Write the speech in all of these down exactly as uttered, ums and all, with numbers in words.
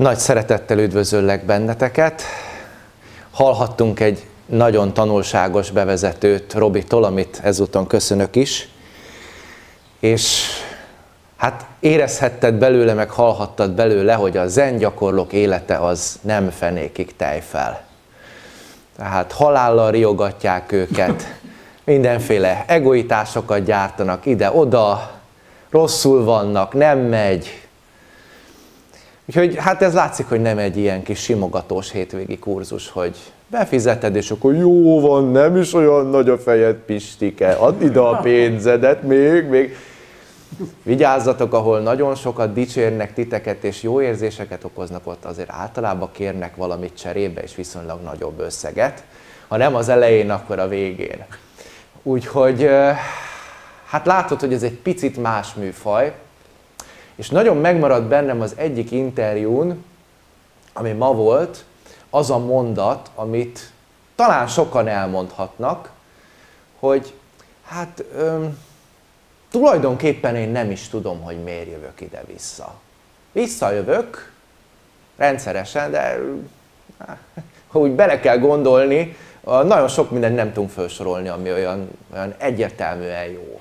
Nagy szeretettel üdvözöllek benneteket. Hallhattunk egy nagyon tanulságos bevezetőt Robitól, amit ezúton köszönök is. És hát érezhetted belőle, meg hallhattad belőle, hogy a zen gyakorlók élete az nem fenékig tejfel. Tehát halállal riogatják őket, mindenféle egoitásokat gyártanak ide-oda, rosszul vannak, nem megy. Úgyhogy hát ez látszik, hogy nem egy ilyen kis simogatós hétvégi kurzus, hogy befizeted, és akkor jó van, nem is olyan nagy a fejed, Pistike, add ide a pénzedet, még, még. Vigyázzatok, ahol nagyon sokat dicsérnek titeket, és jó érzéseket okoznak, ott azért általában kérnek valamit cserébe, és viszonylag nagyobb összeget. Ha nem az elején, akkor a végén. Úgyhogy hát látod, hogy ez egy picit más műfaj, és nagyon megmaradt bennem az egyik interjún, ami ma volt, az a mondat, amit talán sokan elmondhatnak, hogy hát öm, tulajdonképpen én nem is tudom, hogy miért jövök ide-vissza. Visszajövök rendszeresen, de ha úgy bele kell gondolni, nagyon sok mindent nem tudunk felsorolni, ami olyan, olyan egyértelműen jó.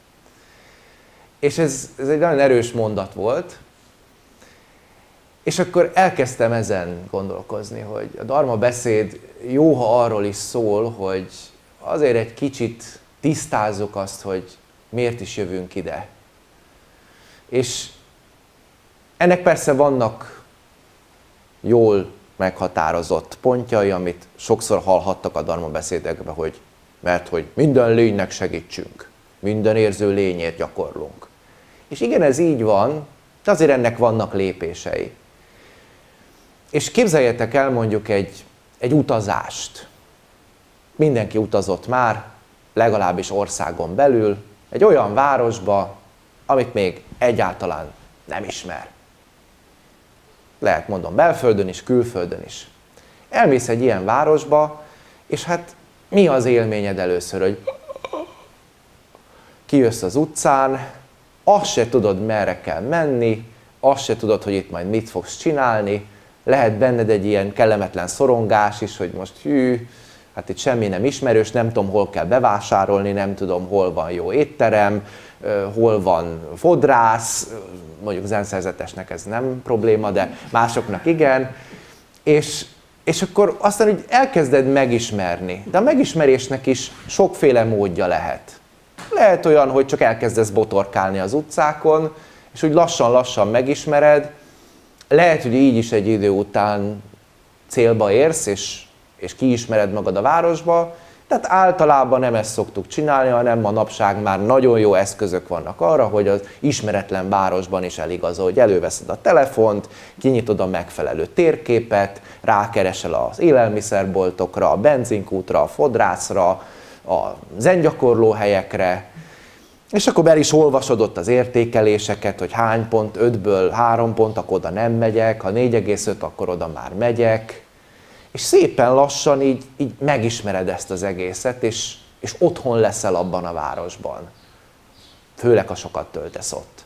És ez, ez egy nagyon erős mondat volt, és akkor elkezdtem ezen gondolkozni, hogy a dharma beszéd jó, ha arról is szól, hogy azért egy kicsit tisztázzuk azt, hogy miért is jövünk ide. És ennek persze vannak jól meghatározott pontjai, amit sokszor hallhattak a dharma beszédekben, hogy mert hogy minden lénynek segítsünk, minden érző lényért gyakorlunk. És igen, ez így van, de azért ennek vannak lépései. És képzeljetek el mondjuk egy, egy utazást. Mindenki utazott már, legalábbis országon belül, egy olyan városba, amit még egyáltalán nem ismer. Lehet mondom belföldön is, külföldön is. Elmész egy ilyen városba, és hát mi az élményed először, hogy kijössz az utcán, azt se tudod, merre kell menni, azt se tudod, hogy itt majd mit fogsz csinálni, lehet benned egy ilyen kellemetlen szorongás is, hogy most hű, hát itt semmi nem ismerős, nem tudom, hol kell bevásárolni, nem tudom, hol van jó étterem, hol van fodrász, mondjuk zenszerzetesnek ez nem probléma, de másoknak igen, és, és akkor aztán úgy elkezded megismerni, de a megismerésnek is sokféle módja lehet. Lehet olyan, hogy csak elkezdesz botorkálni az utcákon, és úgy lassan-lassan megismered, lehet, hogy így is egy idő után célba érsz, és, és kiismered magad a városba, tehát általában nem ezt szoktuk csinálni, hanem manapság már nagyon jó eszközök vannak arra, hogy az ismeretlen városban is eligazol, hogy előveszed a telefont, kinyitod a megfelelő térképet, rákeresel az élelmiszerboltokra, a benzinkútra, a fodrászra, a zengyakorló helyekre, és akkor el is olvasod ott az értékeléseket, hogy hány pont, ötből három pont, akkor oda nem megyek, ha négy egész öt, akkor oda már megyek. És szépen lassan így, így megismered ezt az egészet, és, és otthon leszel abban a városban. Főleg, ha sokat töltesz ott.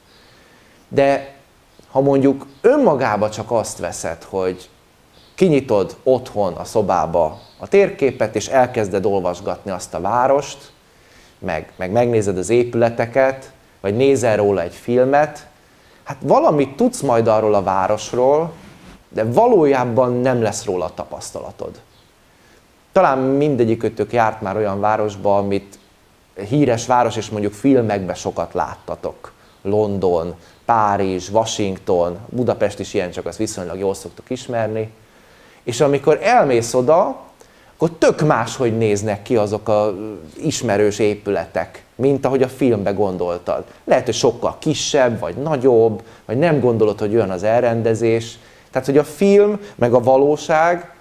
De ha mondjuk önmagába csak azt veszed, hogy kinyitod otthon a szobába a térképet, és elkezded olvasgatni azt a várost, meg, meg megnézed az épületeket, vagy nézel róla egy filmet, hát valamit tudsz majd arról a városról, de valójában nem lesz róla tapasztalatod. Talán mindegyikötök járt már olyan városba, amit híres város, és mondjuk filmekben sokat láttatok. London, Párizs, Washington, Budapest is ilyen, csak azt viszonylag jól szoktuk ismerni. És amikor elmész oda, akkor tök máshogy néznek ki azok az ismerős épületek, mint ahogy a filmbe gondoltad. Lehet, hogy sokkal kisebb, vagy nagyobb, vagy nem gondolod, hogy olyan az elrendezés. Tehát, hogy a film, meg a valóság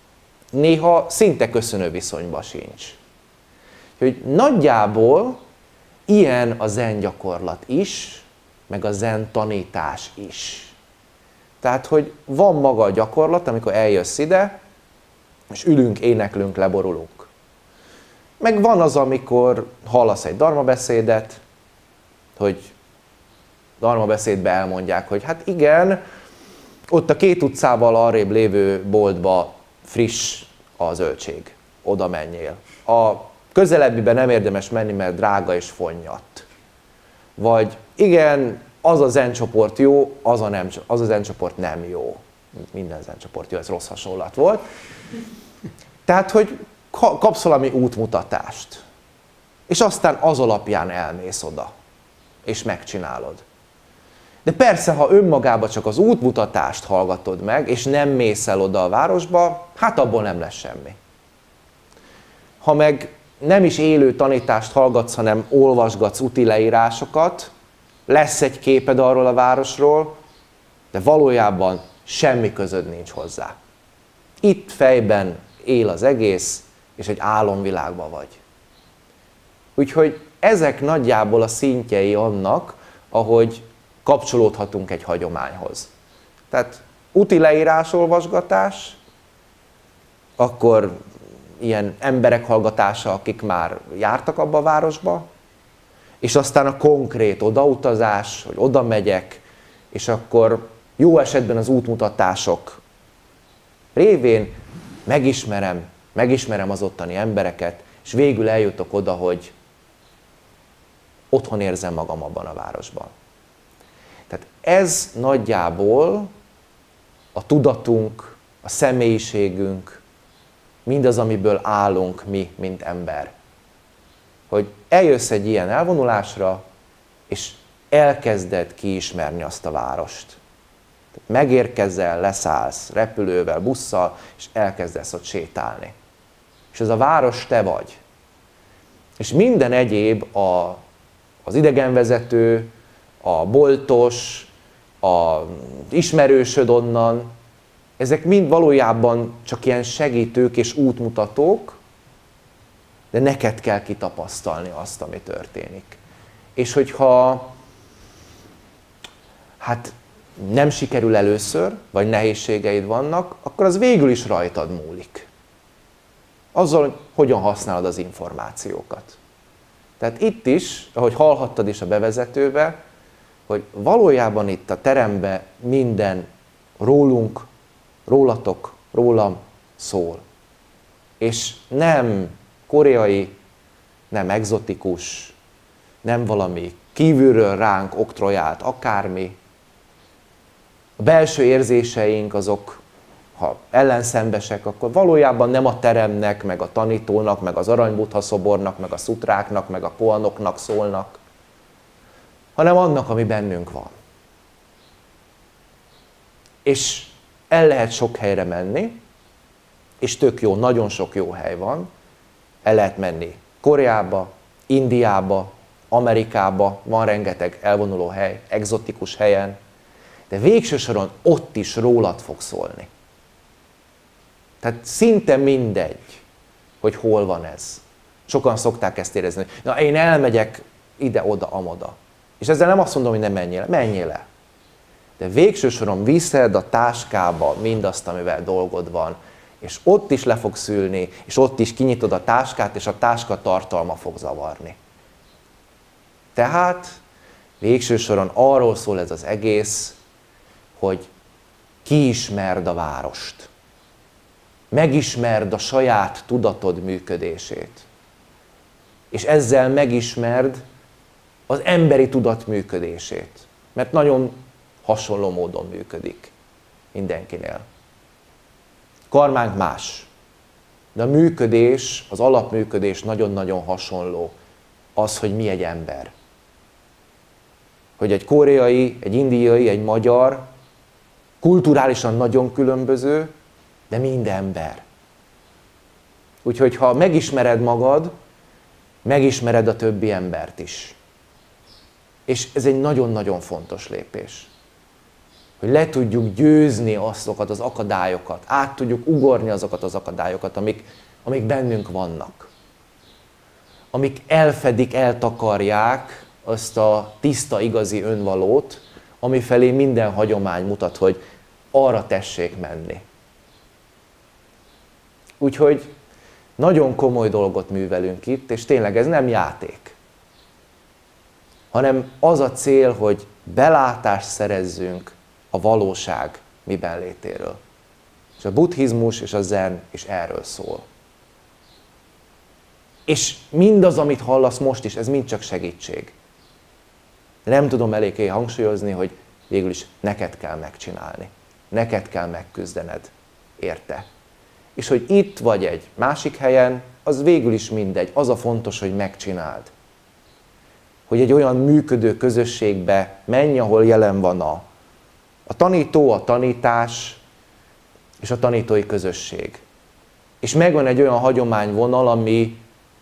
néha szinte köszönő viszonyban sincs. Hogy nagyjából ilyen a zen gyakorlat is, meg a zen tanítás is. Tehát, hogy van maga a gyakorlat, amikor eljössz ide, és ülünk, éneklünk, leborulunk. Meg van az, amikor hallasz egy dharma beszédet, hogy dharma beszédbe elmondják, hogy hát igen, ott a két utcával arrébb lévő boltba friss a zöldség. Oda menjél. A közelebbiben nem érdemes menni, mert drága és fonnyadt. Vagy igen, az a zencsoport jó, az a, nem, az a zencsoport nem jó. Minden zencsoport jó, ez rossz hasonlat volt. Tehát, hogy kapsz valami útmutatást, és aztán az alapján elmész oda, és megcsinálod. De persze, ha önmagában csak az útmutatást hallgatod meg, és nem mész el oda a városba, hát abból nem lesz semmi. Ha meg nem is élő tanítást hallgatsz, hanem olvasgatsz úti leírásokat, lesz egy képed arról a városról, de valójában semmi közöd nincs hozzá. Itt fejben él az egész, és egy álomvilágban vagy. Úgyhogy ezek nagyjából a szintjei annak, ahogy kapcsolódhatunk egy hagyományhoz. Tehát úti leírás olvasgatás, akkor ilyen emberek hallgatása, akik már jártak abba a városba, és aztán a konkrét odautazás, hogy oda megyek, és akkor jó esetben az útmutatások révén megismerem, megismerem az ottani embereket, és végül eljutok oda, hogy otthon érzem magam abban a városban. Tehát ez nagyjából a tudatunk, a személyiségünk, mindaz, amiből állunk mi, mint ember. Hogy eljössz egy ilyen elvonulásra, és elkezded kiismerni azt a várost. Tehát megérkezel, leszállsz repülővel, busszal, és elkezdesz ott sétálni. És ez a város te vagy. És minden egyéb, a, az idegenvezető, a boltos, az ismerősöd onnan, ezek mind valójában csak ilyen segítők és útmutatók, de neked kell kitapasztalni azt, ami történik. És hogyha hát nem sikerül először, vagy nehézségeid vannak, akkor az végül is rajtad múlik. Azzal, hogy hogyan használod az információkat. Tehát itt is, ahogy hallhattad is a bevezetőbe, hogy valójában itt a teremben minden rólunk, rólatok, rólam szól. És nem koreai, nem egzotikus, nem valami kívülről ránk oktrojált akármi. A belső érzéseink azok, ha ellenszembesek, akkor valójában nem a teremnek, meg a tanítónak, meg az aranybuddha szobornak, meg a szutráknak, meg a koanoknak szólnak, hanem annak, ami bennünk van. És el lehet sok helyre menni, és tök jó, nagyon sok jó hely van. El lehet menni Koreába, Indiába, Amerikába, van rengeteg elvonuló hely, egzotikus helyen, de végső soron ott is rólad fog szólni. Tehát szinte mindegy, hogy hol van ez. Sokan szokták ezt érezni, hogy na én elmegyek ide-oda, amoda. És ezzel nem azt mondom, hogy ne menjél, menjél el. De végső soron viszed a táskába mindazt, amivel dolgod van, és ott is le fogsz ülni, és ott is kinyitod a táskát, és a táska tartalma fog zavarni. Tehát végső soron arról szól ez az egész, hogy kiismerd a várost. Megismerd a saját tudatod működését. És ezzel megismerd az emberi tudat működését. Mert nagyon hasonló módon működik mindenkinél. Karmánk más, de a működés, az alapműködés nagyon-nagyon hasonló. Az, hogy mi egy ember. Hogy egy koreai, egy indiai, egy magyar, kulturálisan nagyon különböző, de mind ember. Úgyhogy ha megismered magad, megismered a többi embert is. És ez egy nagyon-nagyon fontos lépés. Hogy le tudjuk győzni azokat az akadályokat, át tudjuk ugorni azokat az akadályokat, amik, amik bennünk vannak. Amik elfedik, eltakarják azt a tiszta, igazi önvalót, amifelé minden hagyomány mutat, hogy arra tessék menni. Úgyhogy nagyon komoly dolgot művelünk itt, és tényleg ez nem játék. Hanem az a cél, hogy belátást szerezzünk a valóság miben létéről. És a buddhizmus és a zen is erről szól. És mindaz, amit hallasz most is, ez mind csak segítség. Nem tudom eléggé hangsúlyozni, hogy végül is neked kell megcsinálni. Neked kell megküzdened érte. És hogy itt vagy egy másik helyen, az végül is mindegy. Az a fontos, hogy megcsináld. Hogy egy olyan működő közösségbe menj, ahol jelen van a, a tanító, a tanítás és a tanítói közösség. És megvan egy olyan hagyományvonal, ami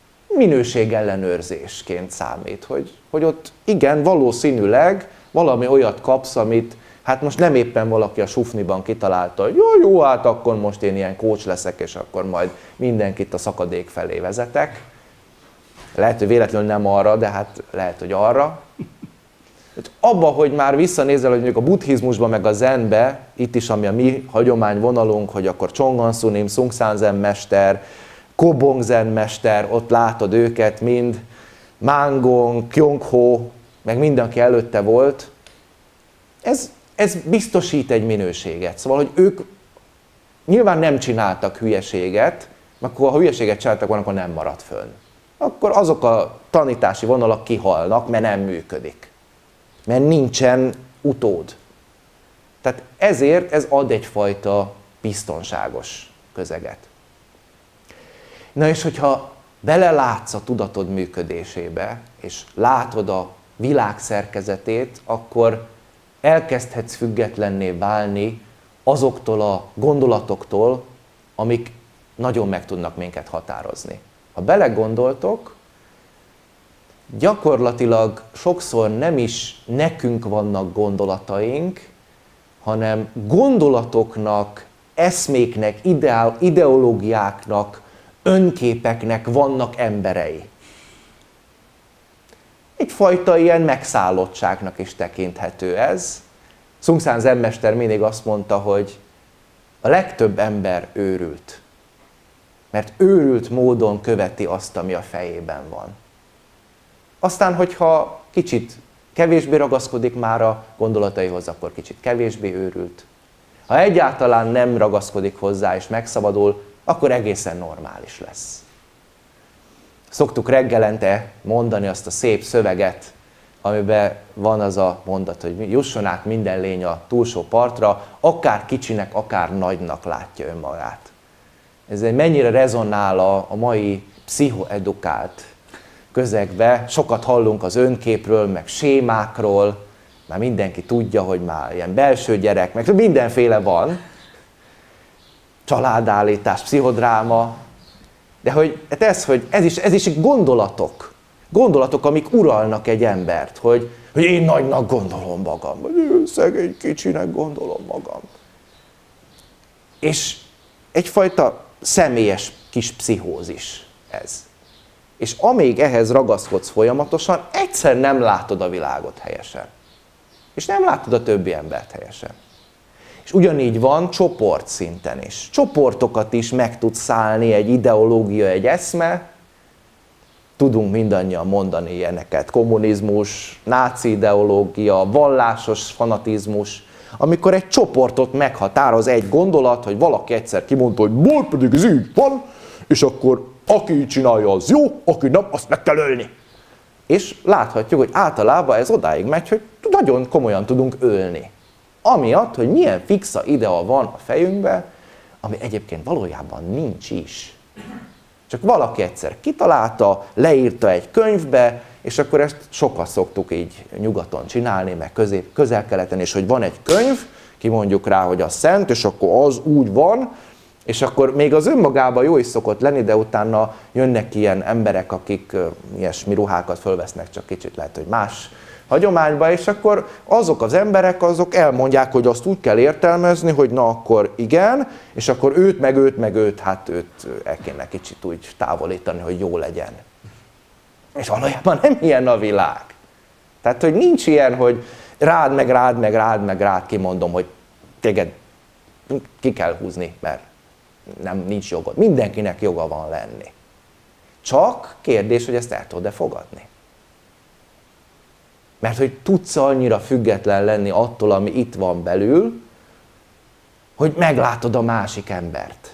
minőségellenőrzésként számít. Hogy, hogy ott igen, valószínűleg valami olyat kapsz, amit hát most nem éppen valaki a sufniban kitalálta, hogy jó, jó, hát akkor most én ilyen coach leszek, és akkor majd mindenkit a szakadék felé vezetek. Lehet, hogy véletlenül nem arra, de hát lehet, hogy arra. Abba, hogy már visszanézel, hogy mondjuk a buddhizmusban, meg a zenbe, itt is, ami a mi hagyományvonalunk, hogy akkor Chongan Sunim, Sung San Zen mester, Kobong Zen mester, ott látod őket mind, Mangong, Kyung-ho, meg mindenki előtte volt. Ez, ez biztosít egy minőséget. Szóval, hogy ők nyilván nem csináltak hülyeséget, akkor ha hülyeséget csináltak volna, akkor nem maradt fönn. Akkor azok a tanítási vonalak kihalnak, mert nem működik. Mert nincsen utód. Tehát ezért ez ad egyfajta biztonságos közeget. Na és hogyha belelátsz a tudatod működésébe, és látod a világ szerkezetét, akkor elkezdhetsz függetlenné válni azoktól a gondolatoktól, amik nagyon meg tudnak minket határozni. Ha belegondoltok, gyakorlatilag sokszor nem is nekünk vannak gondolataink, hanem gondolatoknak, eszméknek, ideál, ideológiáknak, önképeknek vannak emberei. Egyfajta ilyen megszállottságnak is tekinthető ez. Sung San Zen mester mindig azt mondta, hogy a legtöbb ember őrült. Mert őrült módon követi azt, ami a fejében van. Aztán, hogyha kicsit kevésbé ragaszkodik már a gondolataihoz, akkor kicsit kevésbé őrült. Ha egyáltalán nem ragaszkodik hozzá és megszabadul, akkor egészen normális lesz. Szoktuk reggelente mondani azt a szép szöveget, amiben van az a mondat, hogy jusson át minden lény a túlsó partra, akár kicsinek, akár nagynak látja önmagát. Ez egy mennyire rezonál a, a mai pszichoedukált közegbe. Sokat hallunk az önképről, meg sémákról, már mindenki tudja, hogy már ilyen belső gyerek, meg mindenféle van. Családállítás, pszichodráma, de hogy ez, hogy ez is, ez is gondolatok. Gondolatok, amik uralnak egy embert, hogy, hogy én nagynak gondolom magam, vagy én szegény kicsinek gondolom magam. És egyfajta személyes kis pszichózis ez. És amíg ehhez ragaszkodsz folyamatosan, egyszer nem látod a világot helyesen. És nem látod a többi embert helyesen. És ugyanígy van csoport szinten is. Csoportokat is meg tud szállni egy ideológia, egy eszme. Tudunk mindannyian mondani ilyeneket. Kommunizmus, náci ideológia, vallásos fanatizmus. Amikor egy csoportot meghatároz egy gondolat, hogy valaki egyszer kimondta, hogy majd pedig ez így van, és akkor aki így csinálja, az jó, aki nem, azt meg kell ölni. És láthatjuk, hogy általában ez odáig megy, hogy nagyon komolyan tudunk ölni. Amiatt, hogy milyen fixa idea van a fejünkben, ami egyébként valójában nincs is. Csak valaki egyszer kitalálta, leírta egy könyvbe, és akkor ezt sokat szoktuk így nyugaton csinálni, meg közép, közel-keleten, és hogy van egy könyv, kimondjuk rá, hogy az szent, és akkor az úgy van, és akkor még az önmagában jó is szokott lenni, de utána jönnek ilyen emberek, akik uh, ilyesmi ruhákat fölvesznek, csak kicsit lehet, hogy más hagyományba, és akkor azok az emberek, azok elmondják, hogy azt úgy kell értelmezni, hogy na akkor igen, és akkor őt, meg őt, meg őt, hát őt el kéne kicsit úgy távolítani, hogy jó legyen. És valójában nem ilyen a világ. Tehát, hogy nincs ilyen, hogy rád, meg rád, meg rád, meg rád kimondom, hogy téged ki kell húzni, mert nem, nincs jogod. Mindenkinek joga van lenni. Csak kérdés, hogy ezt el tudod-e fogadni. Mert hogy tudsz annyira független lenni attól, ami itt van belül, hogy meglátod a másik embert.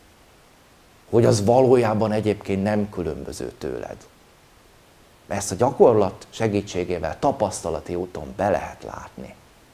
Hogy az valójában egyébként nem különböző tőled. Ezt a gyakorlat segítségével tapasztalati úton be lehet látni.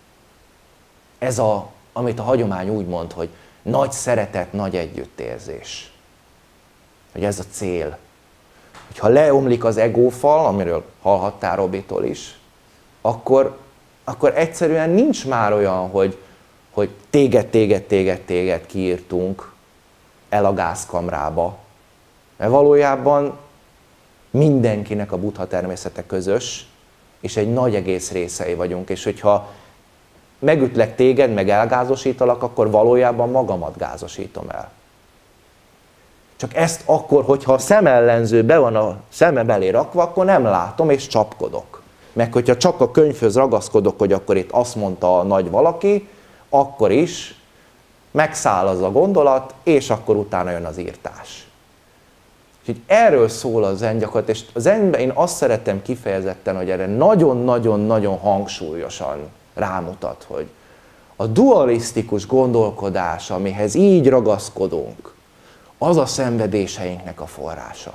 Ez a, amit a hagyomány úgy mond, hogy nagy szeretet, nagy együttérzés. Hogy ez a cél. Hogyha leomlik az egófal, amiről hallhattál Robitól is, akkor, akkor egyszerűen nincs már olyan, hogy, hogy téged, téged, téged, téged kiírtunk el a gázkamrába. Mert valójában mindenkinek a buddha természete közös, és egy nagy egész részei vagyunk, és hogyha megütlek téged, meg elgázosítalak, akkor valójában magamat gázosítom el. Csak ezt akkor, hogyha a szemellenző be van a szemem elé rakva, akkor nem látom, és csapkodok. Meg hogyha csak a könyvhöz ragaszkodok, hogy akkor itt azt mondta a nagy valaki, akkor is megszáll az a gondolat, és akkor utána jön az írtás. Úgyhogy erről szól a zen gyakorlat, és a zenben én azt szeretem kifejezetten, hogy erre nagyon-nagyon-nagyon hangsúlyosan rámutat, hogy a dualisztikus gondolkodás, amihez így ragaszkodunk, az a szenvedéseinknek a forrása.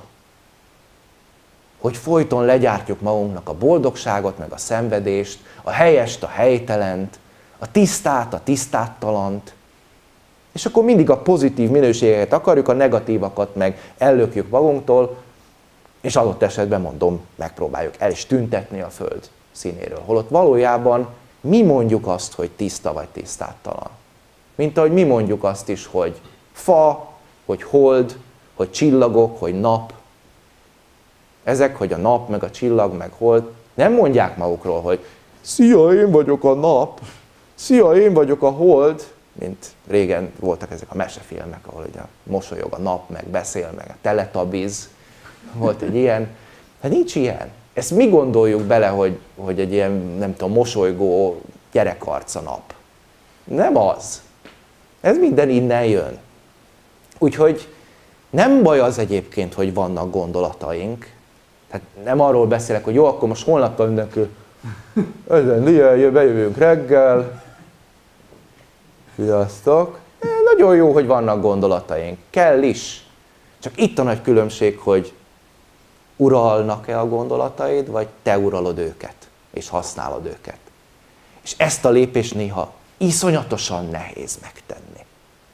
Hogy folyton legyártjuk magunknak a boldogságot, meg a szenvedést, a helyest, a helytelent, a tisztát, a tisztáttalant, és akkor mindig a pozitív minőségeket akarjuk, a negatívakat meg ellökjük magunktól, és adott esetben, mondom, megpróbáljuk el is tüntetni a föld színéről. Holott valójában mi mondjuk azt, hogy tiszta vagy tisztáttalan. Mint ahogy mi mondjuk azt is, hogy fa, hogy hold, hogy csillagok, hogy nap. Ezek, hogy a nap, meg a csillag, meg hold, nem mondják magukról, hogy szia, én vagyok a nap, szia, én vagyok a hold, mint régen voltak ezek a mesefilmek, ahol ugye mosolyog a nap, meg beszél, meg a Teletubbies, volt egy ilyen. Hát nincs ilyen. Ezt mi gondoljuk bele, hogy, hogy egy ilyen, nem tudom, mosolygó gyerekarc a nap. Nem az. Ez minden innen jön. Úgyhogy nem baj az egyébként, hogy vannak gondolataink. Tehát nem arról beszélek, hogy jó, akkor most holnaptól mindenki ezen ilyen, bejövünk reggel. Sziasztok! Nagyon jó, hogy vannak gondolataink. Kell is. Csak itt a nagy különbség, hogy uralnak-e a gondolataid, vagy te uralod őket, és használod őket. És ezt a lépést néha iszonyatosan nehéz megtenni.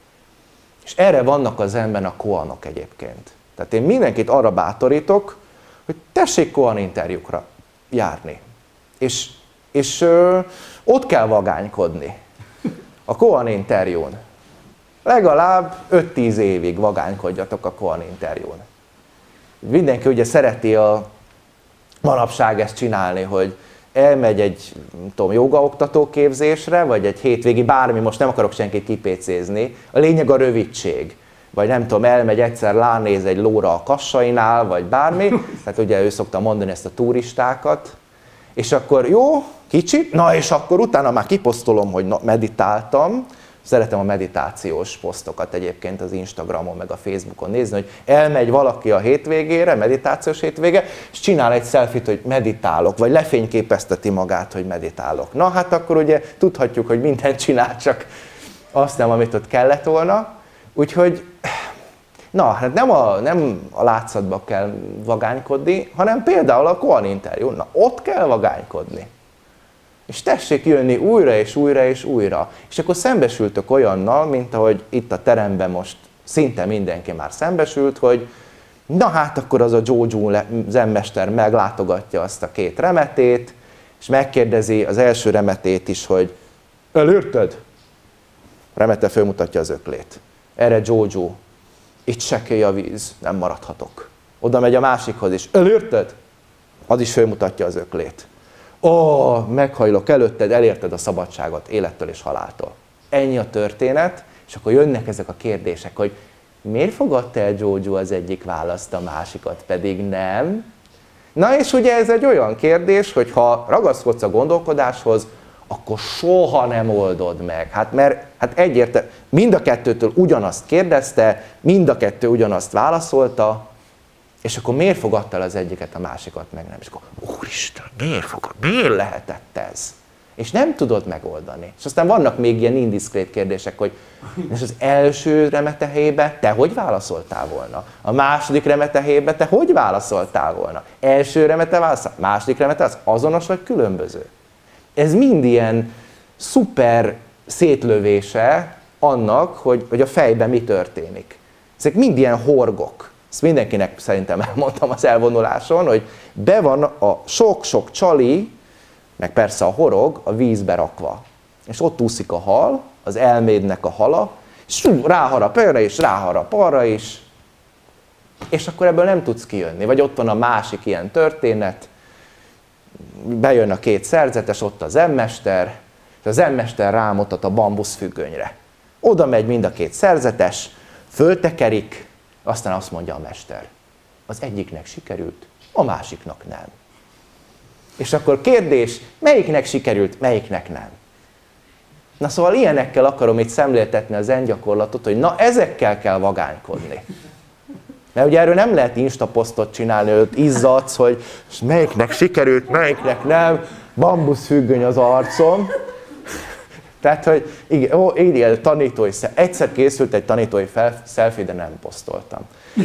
És erre vannak az zenben a koanok egyébként. Tehát én mindenkit arra bátorítok, hogy tessék koan interjúkra járni. És, és ö, ott kell vagánykodni. A koan interjún. Legalább öt-tíz évig vagánykodjatok a koan interjún. Mindenki ugye szereti a manapság ezt csinálni, hogy elmegy egy, nem tudom, jogaoktató képzésre, vagy egy hétvégi bármi, most nem akarok senkit kipécézni, a lényeg a rövidség. Vagy nem tudom, elmegy egyszer, lánéz egy lóra a Kassainál, vagy bármi, tehát ugye ő szokta mondani ezt a turistákat, és akkor jó, kicsit, na és akkor utána már kiposztolom, hogy na, meditáltam. Szeretem a meditációs posztokat egyébként az Instagramon, meg a Facebookon nézni, hogy elmegy valaki a hétvégére, meditációs hétvége, és csinál egy selfie-t, hogy meditálok, vagy lefényképezteti magát, hogy meditálok. Na hát akkor ugye tudhatjuk, hogy mindent csinál, csak azt nem, amit ott kellett volna. Úgyhogy, na, hát nem a, nem a látszatba kell vagánykodni, hanem például a koan interjú, na ott kell vagánykodni. És tessék jönni újra és újra és újra. És akkor szembesültök olyannal, mint ahogy itt a teremben most szinte mindenki már szembesült, hogy na hát akkor az a Joju zenmester meglátogatja azt a két remetét, és megkérdezi az első remetét is, hogy elérted? Remete fölmutatja az öklét. Erre Joju, itt sekély a víz, nem maradhatok. Oda megy a másikhoz is, elérted? Az is fölmutatja az öklét. Ó, oh, meghajlok előtted, elérted a szabadságot élettől és haláltól. Ennyi a történet, és akkor jönnek ezek a kérdések, hogy miért fogadta el Joju az egyik választ, a másikat pedig nem? Na és ugye ez egy olyan kérdés, hogy ha ragaszkodsz a gondolkodáshoz, akkor soha nem oldod meg. Hát mert hát egyértelmű, mind a kettőtől ugyanazt kérdezte, mind a kettő ugyanazt válaszolta, és akkor miért fogadta el az egyiket, a másikat meg nem? És akkor, úristen, miért fogad? Miért lehetett ez? És nem tudod megoldani. És aztán vannak még ilyen indiszkrét kérdések, hogy és az első remetehébe te hogy válaszoltál volna? A második remetehébe te hogy válaszoltál volna? Első remete válaszol, második remete az azonos vagy különböző? Ez mind ilyen szuper szétlövése annak, hogy, hogy a fejben mi történik. Ezek mind ilyen horgok. Ezt mindenkinek szerintem elmondtam az elvonuláson, hogy be van a sok-sok csali, meg persze a horog a vízbe rakva. És ott úszik a hal, az elmédnek a hala, és ráharap erre is, ráharap arra is, és akkor ebből nem tudsz kijönni. Vagy ott van a másik ilyen történet, bejön a két szerzetes, ott az zenmester, és a zenmester rámutat a bambuszfüggönyre. Oda megy mind a két szerzetes, föltekerik, aztán azt mondja a mester, az egyiknek sikerült, a másiknak nem. És akkor kérdés, melyiknek sikerült, melyiknek nem? Na szóval ilyenekkel akarom itt szemléltetni a zen gyakorlatot, hogy na ezekkel kell vagánykodni. Mert ugye erről nem lehet instaposztot csinálni, hogy izzadsz, hogy melyiknek sikerült, melyiknek nem, bambuszfüggöny az arcom. Tehát, hogy igen, ó, igen, tanítói selfie. Egyszer készült egy tanítói selfie, de nem posztoltam.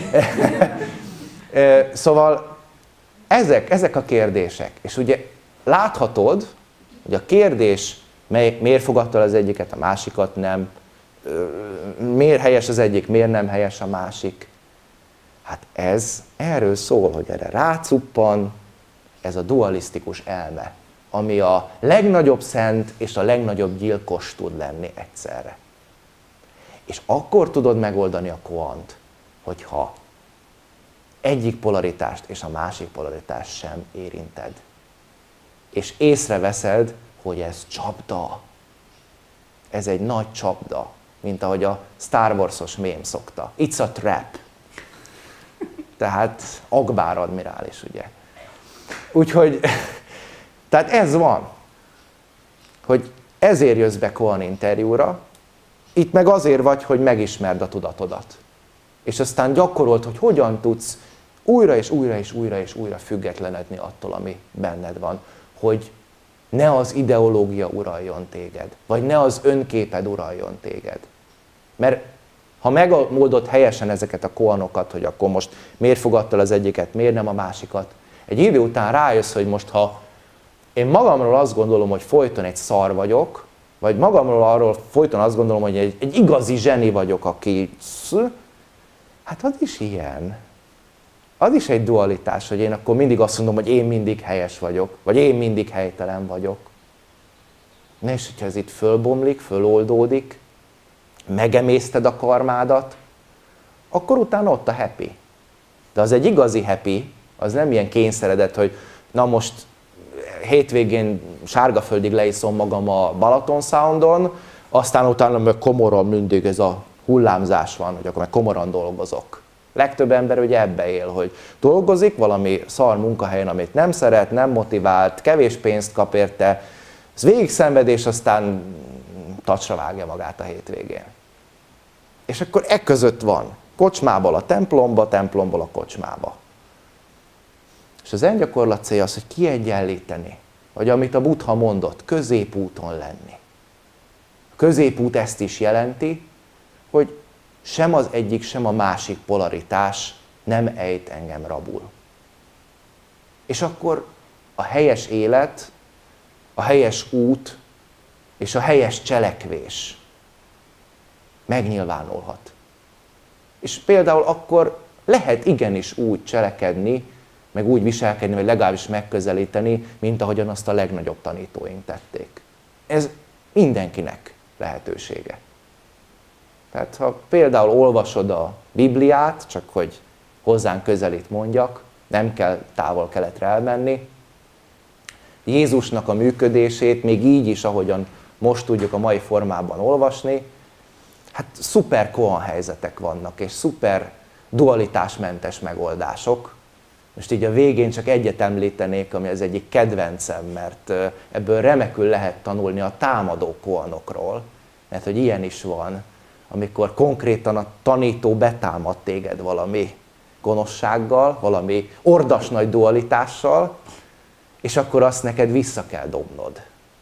Szóval ezek, ezek a kérdések. És ugye láthatod, hogy a kérdés, mely, miért fogadta az egyiket, a másikat nem, miért helyes az egyik, miért nem helyes a másik. Hát ez erről szól, hogy erre rácuppan ez a dualisztikus elme, ami a legnagyobb szent és a legnagyobb gyilkos tud lenni egyszerre. És akkor tudod megoldani a koant, hogyha egyik polaritást és a másik polaritást sem érinted. És észreveszed, hogy ez csapda. Ez egy nagy csapda, mint ahogy a Star Wars-os mém szokta. It's a trap. Tehát Akbar admirális, ugye. Úgyhogy, tehát ez van, hogy ezért jössz be koan interjúra, itt meg azért vagy, hogy megismerd a tudatodat. És aztán gyakorold, hogy hogyan tudsz újra és újra és újra és újra függetlenedni attól, ami benned van. Hogy ne az ideológia uraljon téged, vagy ne az önképed uraljon téged. Mert ha megoldod helyesen ezeket a koanokat, hogy akkor most miért fogadtál az egyiket, miért nem a másikat, egy idő után rájössz, hogy most ha én magamról azt gondolom, hogy folyton egy szar vagyok, vagy magamról arról folyton azt gondolom, hogy egy, egy igazi zseni vagyok, aki... Hát az is ilyen. Az is egy dualitás, hogy én akkor mindig azt mondom, hogy én mindig helyes vagyok, vagy én mindig helytelen vagyok. Na és hogyha ez itt fölbomlik, föloldódik, megemészted a karmádat, akkor utána ott a happy. De az egy igazi happy, az nem ilyen kényszeredett, hogy na most hétvégén Sárgaföldig leiszom magam a Balaton Soundon, aztán utána meg komoran mindig ez a hullámzás van, hogy akkor meg komoran dolgozok. Legtöbb ember ugye ebbe él, hogy dolgozik valami szar munkahelyen, amit nem szeret, nem motivált, kevés pénzt kap érte, ez végig szenvedés, aztán tacsra vágja magát a hétvégén. És akkor e között van, kocsmából a templomba, templomból a kocsmába. És az zen gyakorlat célja az, hogy kiegyenlíteni, vagy amit a Buddha mondott, középúton lenni. A középút ezt is jelenti, hogy sem az egyik, sem a másik polaritás nem ejt engem rabul. És akkor a helyes élet, a helyes út és a helyes cselekvés megnyilvánulhat. És például akkor lehet igenis úgy cselekedni, meg úgy viselkedni, vagy legalábbis megközelíteni, mint ahogyan azt a legnagyobb tanítóink tették. Ez mindenkinek lehetősége. Tehát ha például olvasod a Bibliát, csak hogy hozzánk közelít mondjak, nem kell távol-keletre elmenni, Jézusnak a működését még így is, ahogyan most tudjuk a mai formában olvasni, hát szuper koan helyzetek vannak, és szuper dualitásmentes megoldások. Most így a végén csak egyet említenék, ami az egyik kedvencem, mert ebből remekül lehet tanulni a támadó koanokról, mert hogy ilyen is van, amikor konkrétan a tanító betámad téged valami gonoszsággal, valami ordas nagy dualitással, és akkor azt neked vissza kell dobnod.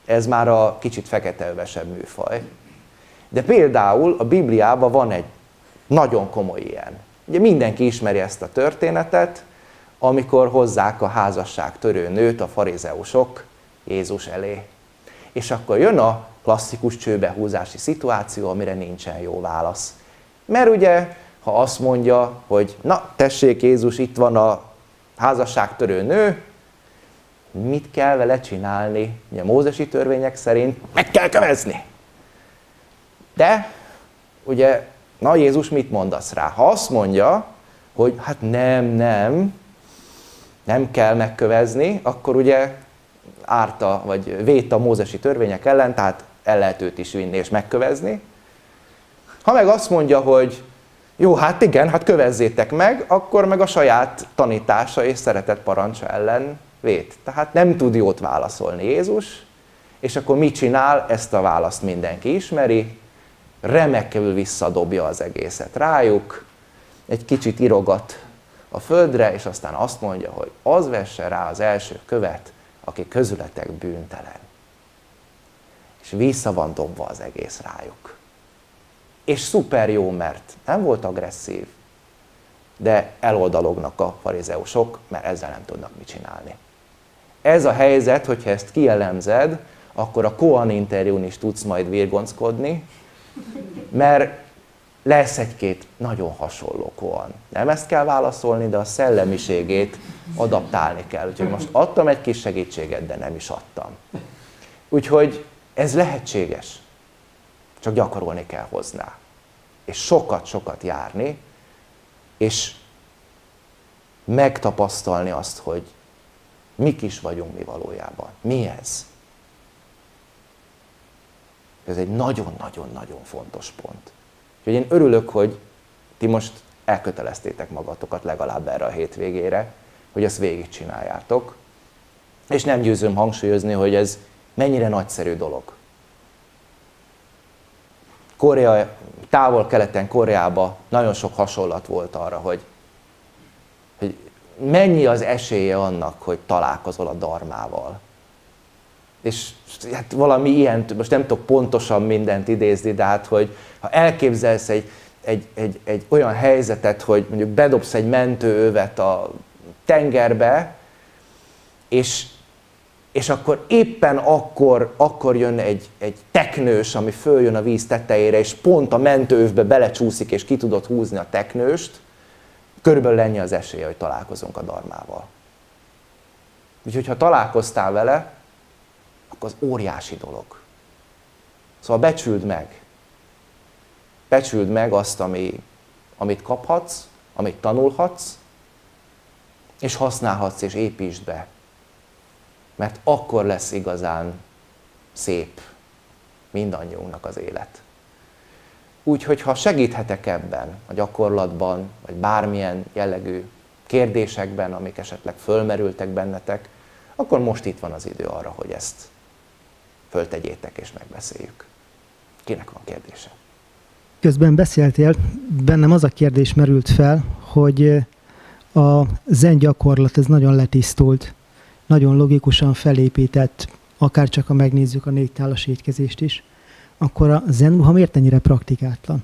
Ez már a kicsit feketeövesebb műfaj. De például a Bibliában van egy nagyon komoly ilyen. Ugye mindenki ismeri ezt a történetet, amikor hozzák a házasságtörő nőt a farizeusok Jézus elé. És akkor jön a klasszikus csőbehúzási szituáció, amire nincsen jó válasz. Mert ugye, ha azt mondja, hogy na tessék Jézus, itt van a házasságtörő nő, mit kell vele csinálni? Ugye a mózesi törvények szerint meg kell kövezni. De, ugye, na Jézus mit mondasz rá? Ha azt mondja, hogy hát nem, nem, nem kell megkövezni, akkor ugye árta, vagy védte a mózesi törvények ellen, tehát el lehet őt is vinni és megkövezni. Ha meg azt mondja, hogy jó, hát igen, hát kövezzétek meg, akkor meg a saját tanítása és szeretett parancsa ellen véd. Tehát nem tud jót válaszolni Jézus, és akkor mit csinál? Ezt a választ mindenki ismeri, remekül visszadobja az egészet rájuk, egy kicsit irogat a földre, és aztán azt mondja, hogy az vesse rá az első követ, aki közületek bűntelen. És vissza van dobva az egész rájuk. És szuper jó, mert nem volt agresszív, de eloldalognak a farizeusok, mert ezzel nem tudnak mit csinálni. Ez a helyzet, hogyha ezt kielemzed, akkor a Koan interjún is tudsz majd virgonckodni, mert lesz egy-két nagyon hasonló Koan. Nem ezt kell válaszolni, de a szellemiségét adaptálni kell. Úgyhogy most adtam egy kis segítséget, de nem is adtam. Úgyhogy ez lehetséges, csak gyakorolni kell hozzá. És sokat-sokat járni, és megtapasztalni azt, hogy mik is vagyunk mi valójában. Mi ez? Ez egy nagyon-nagyon-nagyon fontos pont. Úgyhogy én örülök, hogy ti most elköteleztétek magatokat legalább erre a hétvégére, hogy ezt végigcsináljátok. És nem győzöm hangsúlyozni, hogy ez mennyire nagyszerű dolog. Korea, távol-keleten, Koreában nagyon sok hasonlat volt arra, hogy, hogy mennyi az esélye annak, hogy találkozol a dharmával. És hát valami ilyen, most nem tudok pontosan mindent idézni, de hát, hogy ha elképzelsz egy, egy, egy, egy olyan helyzetet, hogy mondjuk bedobsz egy mentőövet a tengerbe, és, és akkor éppen akkor, akkor jön egy, egy teknős, ami följön a víz tetejére, és pont a mentőövbe belecsúszik, és ki tudod húzni a teknőst, körülbelül ennyi az esélye, hogy találkozunk a dharmával. Úgyhogy ha találkoztál vele, akkor az óriási dolog. Szóval becsüld meg. Becsüld meg azt, ami, amit kaphatsz, amit tanulhatsz, és használhatsz, és építsd be. Mert akkor lesz igazán szép mindannyiunknak az élet. Úgyhogy ha segíthetek ebben, a gyakorlatban, vagy bármilyen jellegű kérdésekben, amik esetleg fölmerültek bennetek, akkor most itt van az idő arra, hogy ezt föltegyétek és megbeszéljük. Kinek van kérdése? Közben beszéltél, bennem az a kérdés merült fel, hogy a zen gyakorlat ez nagyon letisztult, nagyon logikusan felépített, akár csak ha megnézzük a négytálas étkezést is, akkor a zen ruha miért ennyire praktikátlan?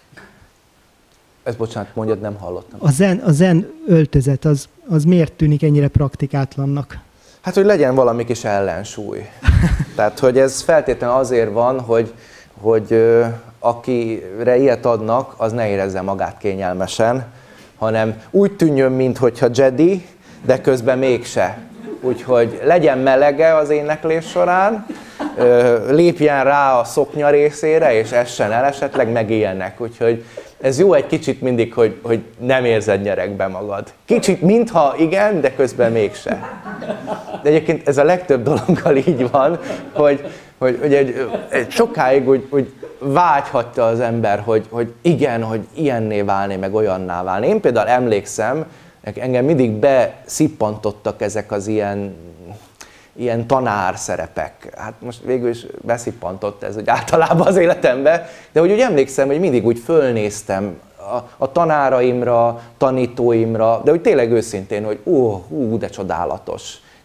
Ezt bocsánat, mondjad, nem hallottam. A zen, a zen öltözet az, az miért tűnik ennyire praktikátlannak? Hát, hogy legyen valami kis ellensúly. Tehát, hogy ez feltétlenül azért van, hogy, hogy ö, akire ilyet adnak, az ne érezze magát kényelmesen, hanem úgy tűnjön, minthogyha Jedi, de közben mégse. Úgyhogy legyen melege az éneklés során, ö, lépjen rá a szoknya részére, és essen el esetleg, meg ilyenek. Úgyhogy ez jó egy kicsit mindig, hogy, hogy nem érzed nyerekbe magad. Kicsit mintha igen, de közben mégse. De egyébként ez a legtöbb dologgal így van, hogy, hogy, hogy egy, egy sokáig úgy, úgy vágyhatta az ember, hogy, hogy igen, hogy ilyenné válni, meg olyanná válni. Én például emlékszem, engem mindig beszippantottak ezek az ilyen, ilyen tanár szerepek. Hát most végül is beszippantott ez úgy általában az életembe, de hogy úgy emlékszem, hogy mindig úgy fölnéztem a, a tanáraimra, tanítóimra, de úgy tényleg őszintén, hogy ó, hú, de csodálatos.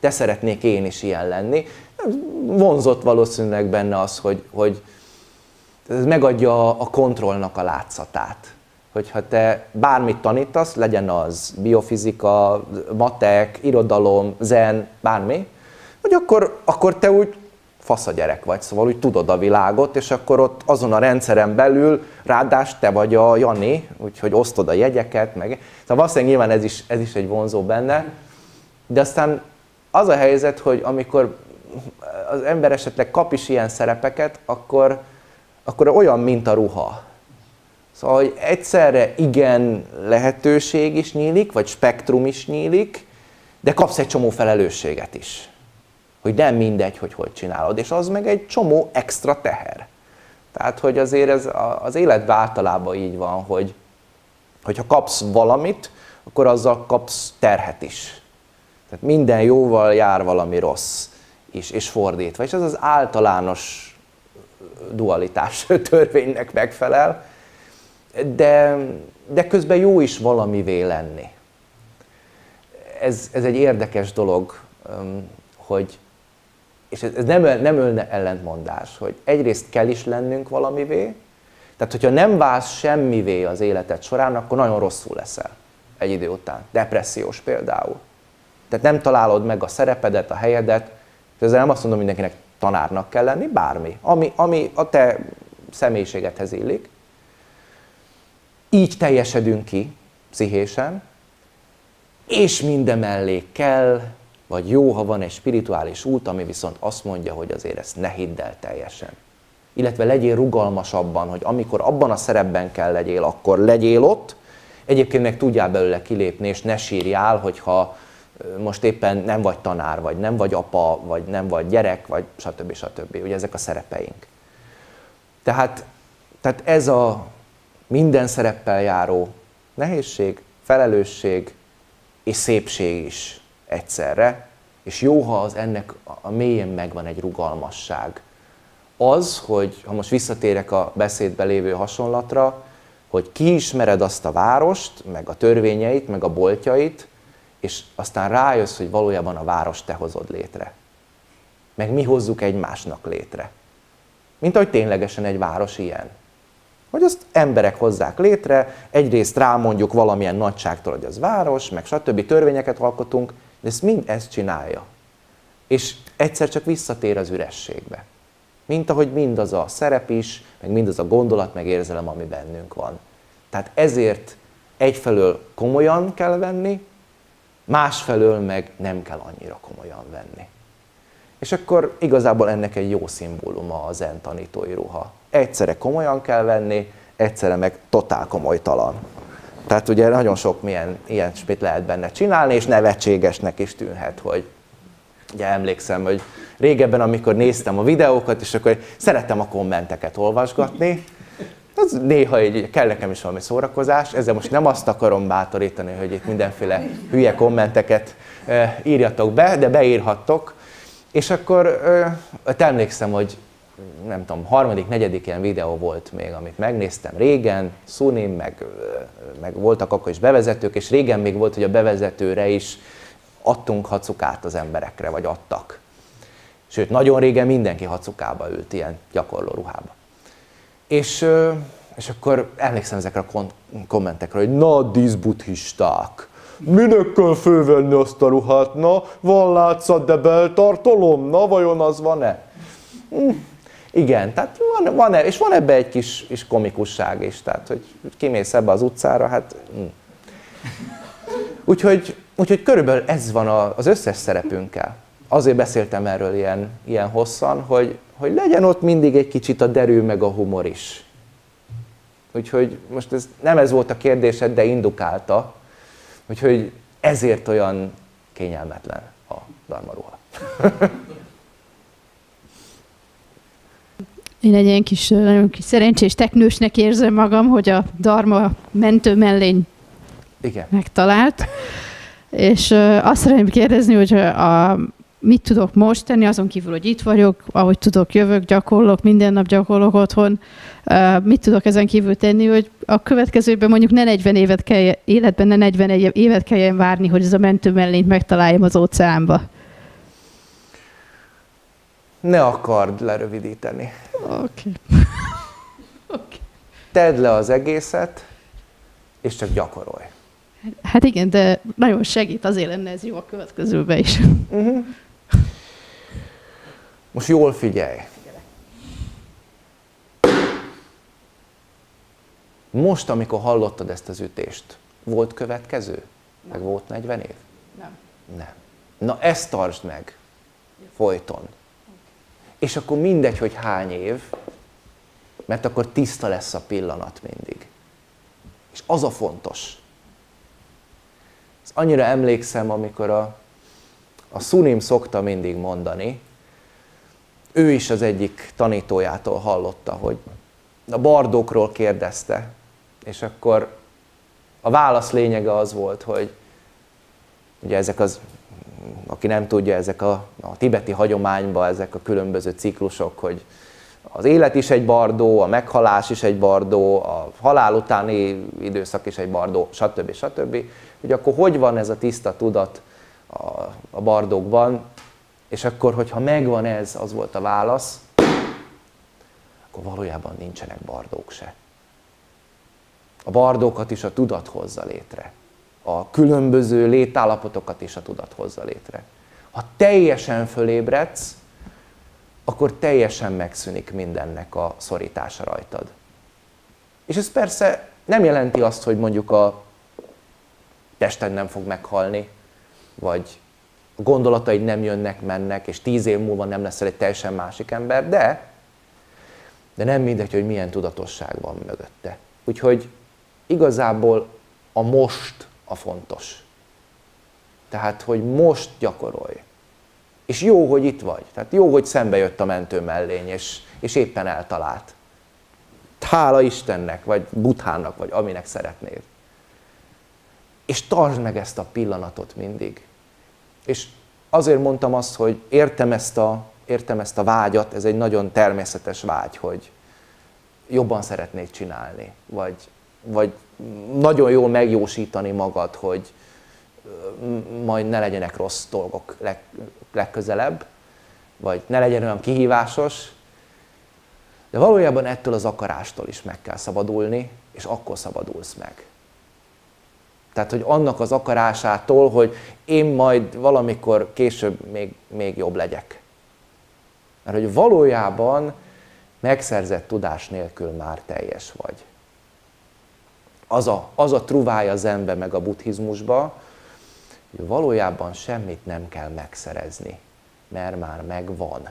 de szeretnék én is ilyen lenni. Vonzott valószínűleg benne az, hogy, hogy ez megadja a kontrollnak a látszatát. Hogyha te bármit tanítasz, legyen az biofizika, matek, irodalom, zen, bármi, hogy akkor, akkor te úgy fasz a gyerek vagy, szóval úgy tudod a világot, és akkor ott azon a rendszeren belül, ráadásul te vagy a Jani, úgyhogy osztod a jegyeket, meg... Szóval valószínűleg nyilván ez is, ez is egy vonzó benne, de aztán az a helyzet, hogy amikor az ember esetleg kap is ilyen szerepeket, akkor, akkor olyan, mint a ruha. Szóval, hogy egyszerre igen lehetőség is nyílik, vagy spektrum is nyílik, de kapsz egy csomó felelősséget is. Hogy nem mindegy, hogy hogy csinálod, és az meg egy csomó extra teher. Tehát, hogy azért ez az életben általában így van, hogy ha kapsz valamit, akkor azzal kapsz terhet is. Tehát minden jóval jár valami rossz is, és fordítva. És ez az általános dualitás törvénynek megfelel, de, de közben jó is valamivé lenni. Ez, ez egy érdekes dolog, hogy és ez nem, nem ölne ellentmondás, hogy egyrészt kell is lennünk valamivé, tehát hogyha nem válsz semmivé az életed során, akkor nagyon rosszul leszel egy idő után. Depressziós például. Tehát nem találod meg a szerepedet, a helyedet, és ezzel nem azt mondom, mindenkinek tanárnak kell lenni, bármi, ami, ami a te személyiségedhez illik. Így teljesedünk ki pszichésen, és mindemellé kell, vagy jó, ha van egy spirituális út, ami viszont azt mondja, hogy azért ezt ne hidd el teljesen. Illetve legyél rugalmasabban, hogy amikor abban a szerepben kell legyél, akkor legyél ott, egyébként meg tudjál belőle kilépni, és ne sírjál, hogyha most éppen nem vagy tanár, vagy nem vagy apa, vagy nem vagy gyerek, vagy stb. stb. Ugye ezek a szerepeink. Tehát, tehát ez a minden szereppel járó nehézség, felelősség és szépség is egyszerre, és jó, ha az ennek a mélyén megvan egy rugalmasság. Az, hogy ha most visszatérek a beszédbe lévő hasonlatra, hogy kiismered azt a várost, meg a törvényeit, meg a boltjait, és aztán rájössz, hogy valójában a várost te hozod létre. Meg mi hozzuk egymásnak létre. Mint ahogy ténylegesen egy város ilyen. Hogy azt emberek hozzák létre, egyrészt rámondjuk valamilyen nagyságtól, hogy az város, meg stb. Törvényeket alkotunk, de ezt mind ezt csinálja. És egyszer csak visszatér az ürességbe. Mint ahogy mindaz a szerep is, meg mindaz a gondolat, meg érzelem, ami bennünk van. Tehát ezért egyfelől komolyan kell venni, másfelől meg nem kell annyira komolyan venni. És akkor igazából ennek egy jó szimbóluma a zen tanítói ruha. Egyszerre komolyan kell venni, egyszerre meg totál komolytalan. Tehát ugye nagyon sok milyen ilyesmit lehet benne csinálni, és nevetségesnek is tűnhet, hogy ugye emlékszem, hogy régebben, amikor néztem a videókat, és akkor szerettem a kommenteket olvasgatni, az néha így kell nekem is valami szórakozás, ezzel most nem azt akarom bátorítani, hogy itt mindenféle hülye kommenteket írjatok be, de beírhattok, és akkor emlékszem, hogy nem tudom, harmadik, negyedik ilyen videó volt még, amit megnéztem régen, Sunim, meg, meg voltak akkor is bevezetők, és régen még volt, hogy a bevezetőre is adtunk hacukát az emberekre, vagy adtak. Sőt, nagyon régen mindenki hacukába ült, ilyen gyakorló ruhába. És, és akkor emlékszem ezekre a kommentekre, hogy na, díszbuddhisták, minek kell fölvenni azt a ruhát, na, van látszat, de beltartalom, na, vajon az van-e? Hm. Igen, tehát van, van, és van ebbe egy kis, kis komikusság is, tehát hogy kimész ebbe az utcára, hát... Hm. Úgyhogy, úgyhogy körülbelül ez van az összes szerepünkkel. Azért beszéltem erről ilyen, ilyen hosszan, hogy, hogy legyen ott mindig egy kicsit a derű meg a humor is. Úgyhogy most ez, nem ez volt a kérdésed, de indukálta, úgyhogy ezért olyan kényelmetlen a dharmaruha. Én egy ilyen kis, nagyon kis szerencsés teknősnek érzem magam, hogy a dharma mentő mellény Igen. megtalált. És uh, azt szeretném kérdezni, hogy a, mit tudok most tenni, azon kívül, hogy itt vagyok, ahogy tudok, jövök, gyakorlok, minden nap gyakorlok otthon. Uh, mit tudok ezen kívül tenni, hogy a következőben mondjuk ne negyven évet kell, életben ne negyven évet kelljen várni, hogy ez a mentő mellényt megtaláljam az óceánba. ne akard lerövidíteni. Oké. Okay. Okay. Tedd le az egészet, és csak gyakorolj. Hát igen, de nagyon segít, azért lenne ez jó a következőben is. Uh-huh. Most jól figyelj. Most, amikor hallottad ezt az ütést, volt következő? Nem. Meg volt negyven év? Nem. Nem. Na ezt tartsd meg folyton. Okay. És akkor mindegy, hogy hány év, mert akkor tiszta lesz a pillanat mindig. És az a fontos. Ezt annyira emlékszem, amikor a, a Sunim szokta mindig mondani, ő is az egyik tanítójától hallotta, hogy a bardókról kérdezte, és akkor a válasz lényege az volt, hogy ugye ezek az, aki nem tudja, ezek a, a tibeti hagyományban ezek a különböző ciklusok, hogy az élet is egy bardó, a meghalás is egy bardó, a halál utáni időszak is egy bardó, stb. stb. Hogy akkor hogy van ez a tiszta tudat a, a bardókban, és akkor, hogyha megvan ez, az volt a válasz, akkor valójában nincsenek bardók se. A bardókat is a tudat hozza létre. A különböző létállapotokat is a tudat hozza létre. Ha teljesen fölébredsz, akkor teljesen megszűnik mindennek a szorítása rajtad. És ez persze nem jelenti azt, hogy mondjuk a tested nem fog meghalni, vagy a gondolataid nem jönnek, mennek, és tíz év múlva nem leszel egy teljesen másik ember, de, de nem mindegy, hogy milyen tudatosság van mögötte. Úgyhogy igazából a most a fontos. Tehát, hogy most gyakorolj. És jó, hogy itt vagy. Tehát jó, hogy szembe jött a mentő mellény, és, és éppen eltalált. Hála Istennek, vagy Buddhának, vagy aminek szeretnéd. És tartsd meg ezt a pillanatot mindig. És azért mondtam azt, hogy értem ezt a, értem ezt a vágyat, ez egy nagyon természetes vágy, hogy jobban szeretnéd csinálni, vagy, vagy nagyon jól megjósítani magad, hogy majd ne legyenek rossz dolgok leg, legközelebb, vagy ne legyen olyan kihívásos, de valójában ettől az akarástól is meg kell szabadulni, és akkor szabadulsz meg. Tehát, hogy annak az akarásától, hogy én majd valamikor később még, még jobb legyek. Mert hogy valójában megszerzett tudás nélkül már teljes vagy. Az a, az a truvája zenbe meg a buddhizmusba, hogy valójában semmit nem kell megszerezni, mert már megvan.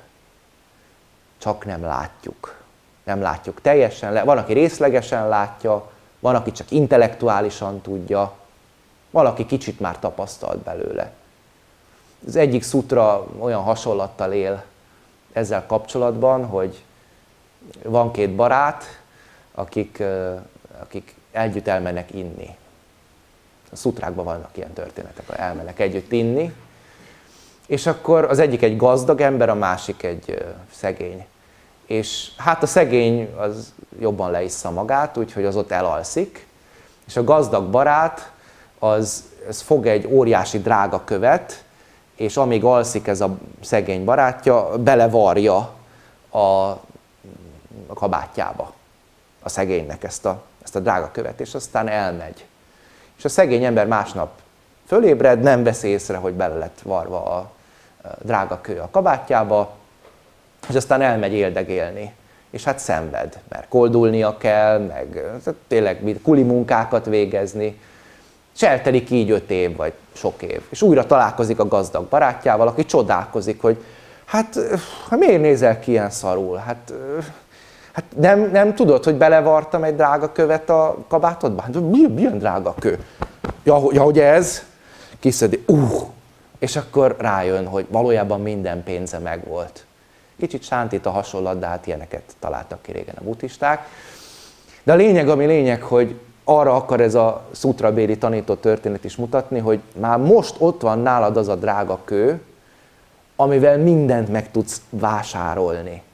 Csak nem látjuk. Nem látjuk teljesen, van, aki részlegesen látja, van, aki csak intellektuálisan tudja, valaki kicsit már tapasztalt belőle. Az egyik szutra olyan hasonlattal él ezzel kapcsolatban, hogy van két barát, akik, akik együtt elmennek inni. A szutrákban vannak ilyen történetek, hogy elmennek együtt inni, és akkor az egyik egy gazdag ember, a másik egy szegény. És hát a szegény az jobban leissza magát, úgyhogy az ott elalszik, és a gazdag barát az, az fog egy óriási drága követ, és amíg alszik ez a szegény barátja, belevarja a, a kabátjába a szegénynek ezt a, ezt a drága követ, és aztán elmegy. És a szegény ember másnap fölébred, nem veszi észre, hogy bele lett varva a drága kő a kabátjába, és aztán elmegy éldegélni. És hát szenved, mert koldulnia kell, meg tényleg kuli munkákat végezni. És eltelik így öt év, vagy sok év. És újra találkozik a gazdag barátjával, aki csodálkozik, hogy hát miért nézel ki ilyen szarul? Hát, hát nem, nem tudod, hogy belevartam egy drága követ a kabátodba? Hát milyen drága kő? Ja, ja hogy ez? Kiszedi, uh! És akkor rájön, hogy valójában minden pénze megvolt. Kicsit sántít a hasonlat, de hát ilyeneket találtak ki régen a buddhisták. De a lényeg, ami lényeg, hogy arra akar ez a szutrabéli tanító történet is mutatni, hogy már most ott van nálad az a drága kő, amivel mindent meg tudsz vásárolni.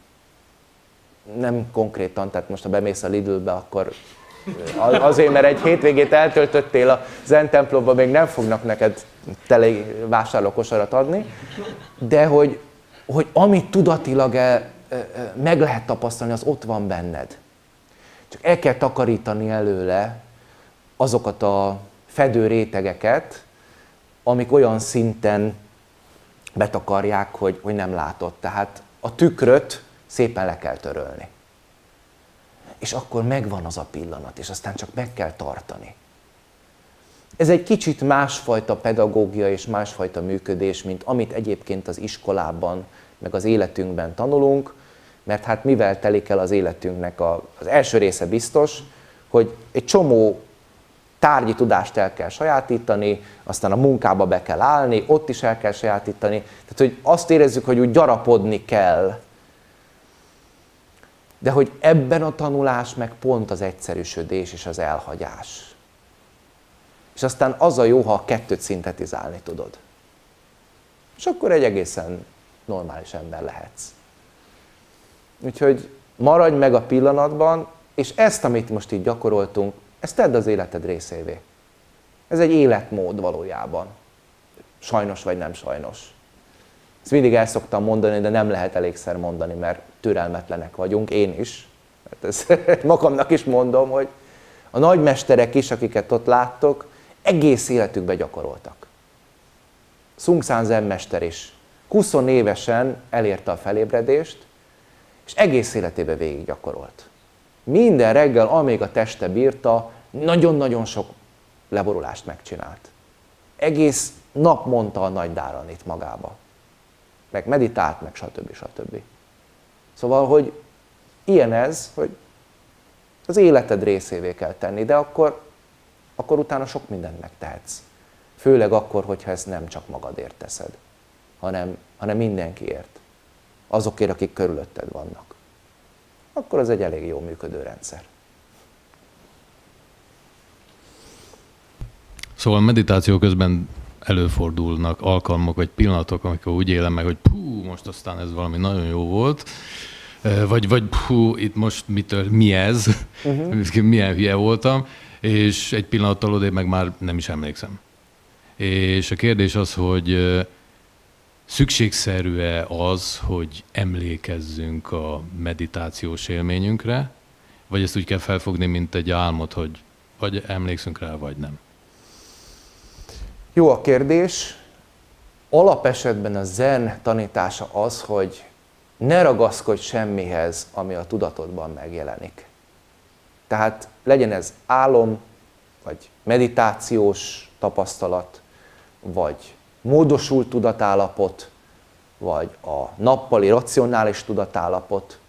Nem konkrétan, tehát most ha bemész a Lidlbe, akkor azért, mert egy hétvégét eltöltöttél a Zen templomban, még nem fognak neked tele vásárlókosarat adni, de hogy hogy amit tudatilag el, meg lehet tapasztalni, az ott van benned. Csak el kell takarítani előle azokat a fedő rétegeket, amik olyan szinten betakarják, hogy, hogy nem látod. Tehát a tükröt szépen le kell törölni. És akkor megvan az a pillanat, és aztán csak meg kell tartani. Ez egy kicsit másfajta pedagógia és másfajta működés, mint amit egyébként az iskolában, meg az életünkben tanulunk, mert hát mivel telik el az életünknek a, az első része biztos, hogy egy csomó tárgyi tudást el kell sajátítani, aztán a munkába be kell állni, ott is el kell sajátítani. Tehát, hogy azt érezzük, hogy úgy gyarapodni kell. De hogy ebben a tanulás meg pont az egyszerűsödés és az elhagyás. És aztán az a jó, ha a kettőt szintetizálni tudod. És akkor egy egészen normális ember lehetsz. Úgyhogy maradj meg a pillanatban, és ezt, amit most így gyakoroltunk, ezt tedd az életed részévé. Ez egy életmód valójában. Sajnos vagy nem sajnos. Ezt mindig el szoktam mondani, de nem lehet elégszer mondani, mert türelmetlenek vagyunk, én is. Ezt magamnak is mondom, hogy a nagymesterek is, akiket ott láttok, egész életükben gyakoroltak. Sun Tzu zen mester is húsz évesen elérte a felébredést, és egész életében végig gyakorolt. Minden reggel, amíg a teste bírta, nagyon-nagyon sok leborulást megcsinált. Egész nap mondta a nagy dáranit magába. Meg meditált, meg stb. stb. Szóval, hogy ilyen ez, hogy az életed részévé kell tenni, de akkor, akkor utána sok mindent megtehetsz. Főleg akkor, hogyha ezt nem csak magadért teszed, hanem, hanem mindenkiért. Azokért, akik körülötted vannak. Akkor az egy elég jó működő rendszer. Szóval meditáció közben előfordulnak alkalmak vagy pillanatok, amikor úgy élem meg, hogy pú, most aztán ez valami nagyon jó volt, vagy, vagy pú, itt most mitől, mi ez, uh-huh. milyen hülye voltam, és egy pillanattal odébb meg már nem is emlékszem. És a kérdés az, hogy szükségszerű-e az, hogy emlékezzünk a meditációs élményünkre, vagy ezt úgy kell felfogni, mint egy álmot, hogy vagy emlékszünk rá, vagy nem? Jó a kérdés. Alapesetben a zen tanítása az, hogy ne ragaszkodj semmihez, ami a tudatodban megjelenik. Tehát legyen ez álom, vagy meditációs tapasztalat, vagy módosult tudatállapot, vagy a nappali racionális tudatállapot.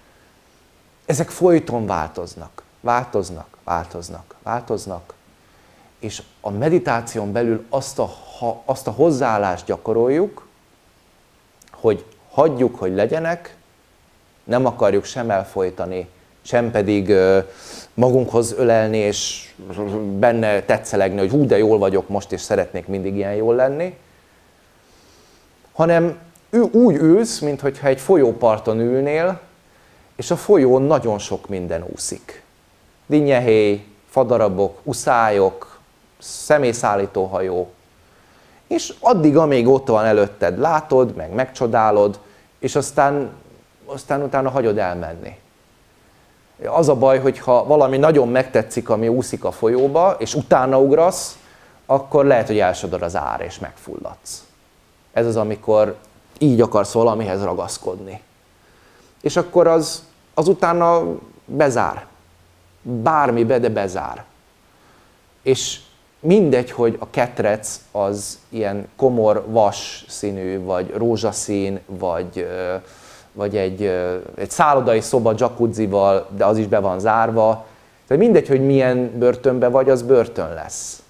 Ezek folyton változnak, változnak, változnak, változnak, és a meditáción belül azt a, ha, azt a hozzáállást gyakoroljuk, hogy hagyjuk, hogy legyenek, nem akarjuk sem elfojtani, sem pedig magunkhoz ölelni, és benne tetszelegni, hogy hú, de jól vagyok most, és szeretnék mindig ilyen jól lenni, hanem úgy ülsz, mintha egy folyóparton ülnél, és a folyón nagyon sok minden úszik. Dinnyehéj, fadarabok, uszályok, személyszállítóhajó, és addig, amíg ott van előtted, látod, meg megcsodálod, és aztán, aztán utána hagyod elmenni. Az a baj, hogyha valami nagyon megtetszik, ami úszik a folyóba, és utána ugrasz, akkor lehet, hogy elsodor az ár, és megfulladsz. Ez az, amikor így akarsz valamihez ragaszkodni. És akkor az, az utána bezár. Bármibe, de bezár. És mindegy, hogy a ketrec az ilyen komor vas színű, vagy rózsaszín, vagy, vagy egy, egy szállodai szoba jacuzzival, de az is be van zárva. Tehát mindegy, hogy milyen börtönbe vagy, az börtön lesz.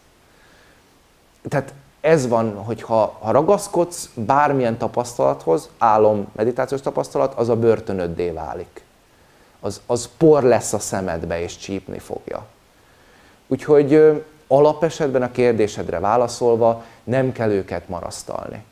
Tehát ez van, hogy ha, ha ragaszkodsz bármilyen tapasztalathoz, álom, meditációs tapasztalat, az a börtönöddé válik. Az, az por lesz a szemedbe, és csípni fogja. Úgyhogy alapesetben a kérdésedre válaszolva nem kell őket marasztalni.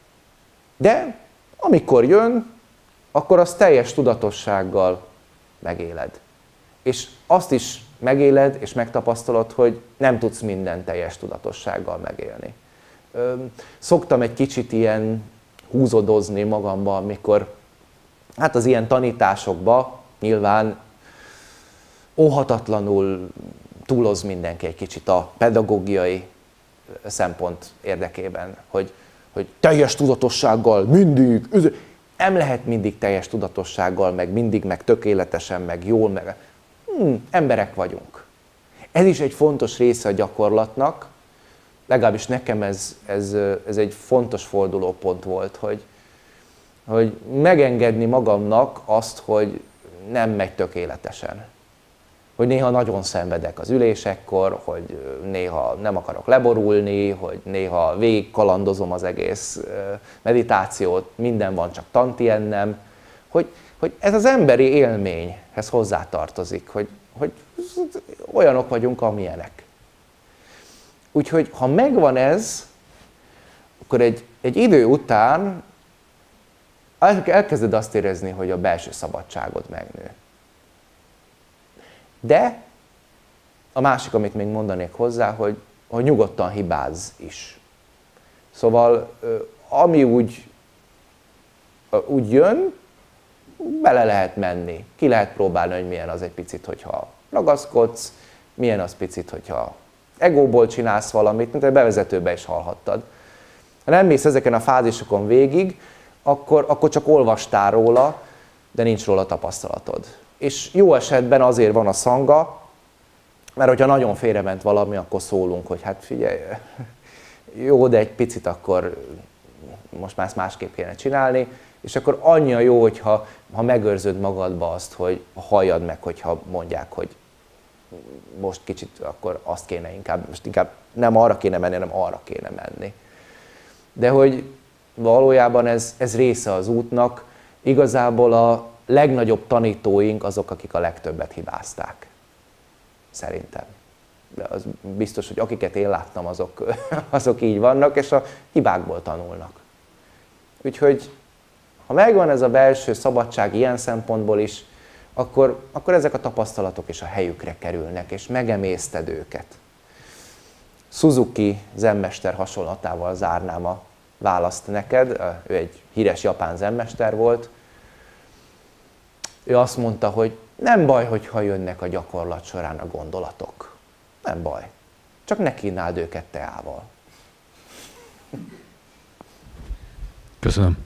De amikor jön, akkor azt teljes tudatossággal megéled. És azt is megéled és megtapasztalod, hogy nem tudsz mindent teljes tudatossággal megélni. Szoktam egy kicsit ilyen húzódozni magamba, amikor hát az ilyen tanításokba nyilván óhatatlanul túloz mindenki egy kicsit a pedagógiai szempont érdekében, hogy, hogy teljes tudatossággal mindig, nem lehet mindig teljes tudatossággal, meg mindig, meg tökéletesen, meg jól, meg hmm, emberek vagyunk. Ez is egy fontos része a gyakorlatnak, legalábbis nekem ez, ez, ez egy fontos fordulópont volt, hogy, hogy megengedni magamnak azt, hogy nem megy tökéletesen. Hogy néha nagyon szenvedek az ülésekkor, hogy néha nem akarok leborulni, hogy néha végig kalandozom az egész meditációt, minden van, csak tantiennem, hogy, hogy ez az emberi élményhez hozzátartozik, hogy, hogy olyanok vagyunk, amilyenek. Úgyhogy ha megvan ez, akkor egy, egy idő után elkezded azt érezni, hogy a belső szabadságod megnő. De a másik, amit még mondanék hozzá, hogy, hogy nyugodtan hibázz is. Szóval ami úgy, úgy jön, bele lehet menni. Ki lehet próbálni, hogy milyen az egy picit, hogyha ragaszkodsz, milyen az picit, hogyha egóból csinálsz valamit, mint a bevezetőben is hallhattad. Ha nem mész ezeken a fázisokon végig, akkor, akkor csak olvastál róla, de nincs róla tapasztalatod. És jó esetben azért van a szanga, mert hogyha nagyon félrement valami, akkor szólunk, hogy hát figyelj, jó, de egy picit akkor most már ezt másképp kéne csinálni, és akkor annyira jó, hogyha ha megőrzöd magadba azt, hogy halljad meg, hogyha mondják, hogy most kicsit akkor azt kéne inkább, most inkább nem arra kéne menni, hanem arra kéne menni. De hogy valójában ez, ez része az útnak, igazából a legnagyobb tanítóink azok, akik a legtöbbet hibázták. Szerintem. De az biztos, hogy akiket én láttam, azok, azok így vannak, és a hibákból tanulnak. Úgyhogy, ha megvan ez a belső szabadság ilyen szempontból is, akkor, akkor ezek a tapasztalatok is a helyükre kerülnek, és megemészted őket. Suzuki zenmester hasonlatával zárnám a választ neked. Ő egy híres japán zenmester volt. Ő azt mondta, hogy nem baj, hogyha jönnek a gyakorlat során a gondolatok. Nem baj. Csak ne kínáld őket teával. Köszönöm.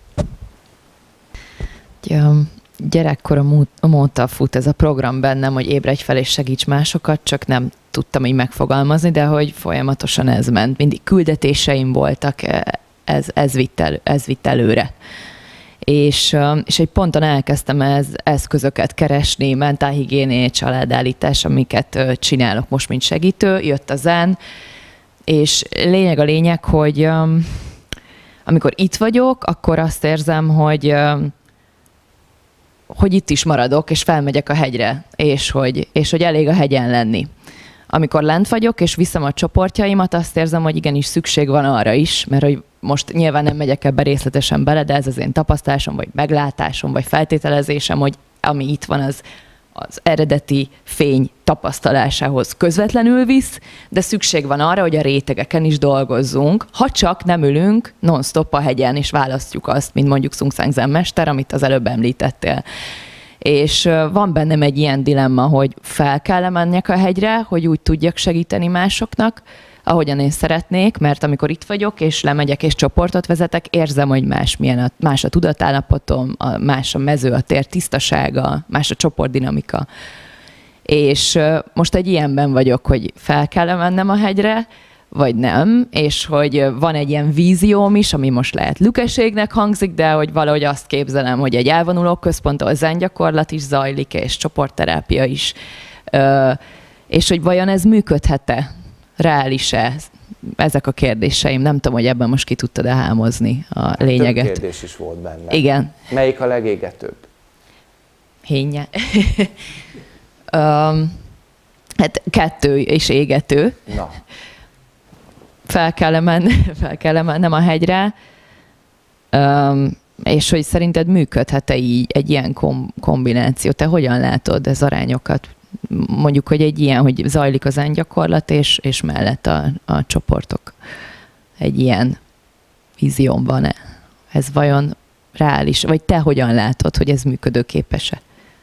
Ja, gyerekkorom óta fut ez a program bennem, hogy ébredj fel és segíts másokat, csak nem tudtam így megfogalmazni, de hogy folyamatosan ez ment. Mindig küldetéseim voltak, ez, ez, vitt, elő, ez vitt előre. És, és egy ponton elkezdtem ez eszközöket keresni, mentálhigiéné, családállítás, amiket csinálok most, mint segítő. Jött a zen, és lényeg a lényeg, hogy amikor itt vagyok, akkor azt érzem, hogy hogy itt is maradok, és felmegyek a hegyre, és hogy, és hogy elég a hegyen lenni. Amikor lent vagyok, és viszem a csoportjaimat, azt érzem, hogy igenis szükség van arra is, mert hogy most nyilván nem megyek ebbe részletesen bele, de ez az én tapasztalásom, vagy meglátásom, vagy feltételezésem, hogy ami itt van, az az eredeti fény tapasztalásához közvetlenül visz, de szükség van arra, hogy a rétegeken is dolgozzunk, ha csak nem ülünk non-stop a hegyen, és választjuk azt, mint mondjuk Sung Sang zenmester, amit az előbb említettél. És van bennem egy ilyen dilemma, hogy fel kell menjek a hegyre, hogy úgy tudjak segíteni másoknak, ahogyan én szeretnék, mert amikor itt vagyok, és lemegyek, és csoportot vezetek, érzem, hogy más, milyen a, más a tudatállapotom, a, más a mező, a tér tisztasága, más a csoportdinamika. És most egy ilyenben vagyok, hogy fel kell mennem a hegyre, vagy nem, és hogy van egy ilyen vízióm is, ami most lehet lükeségnek hangzik, de hogy valahogy azt képzelem, hogy egy elvonuló központ, ahol zengyakorlat is zajlik, és csoportterápia is. És hogy vajon ez működhet-e? Reális-e? Ezek a kérdéseim. Nem tudom, hogy ebben most ki tudtad-e hámozni a lényeget. Több kérdés is volt benne. Igen. Melyik a legégetőbb? Hénye. um, hát kettő és égető. Na. Fel kell menni, fel kell mennem a hegyre, um, és hogy szerinted működhet-e így egy ilyen kom- kombináció? Te hogyan látod ez arányokat? Mondjuk, hogy egy ilyen, hogy zajlik az zengyakorlat, és, és mellett a, a csoportok. Egy ilyen vízióm van-e ez vajon reális, vagy te hogyan látod, hogy ez működőképes-e?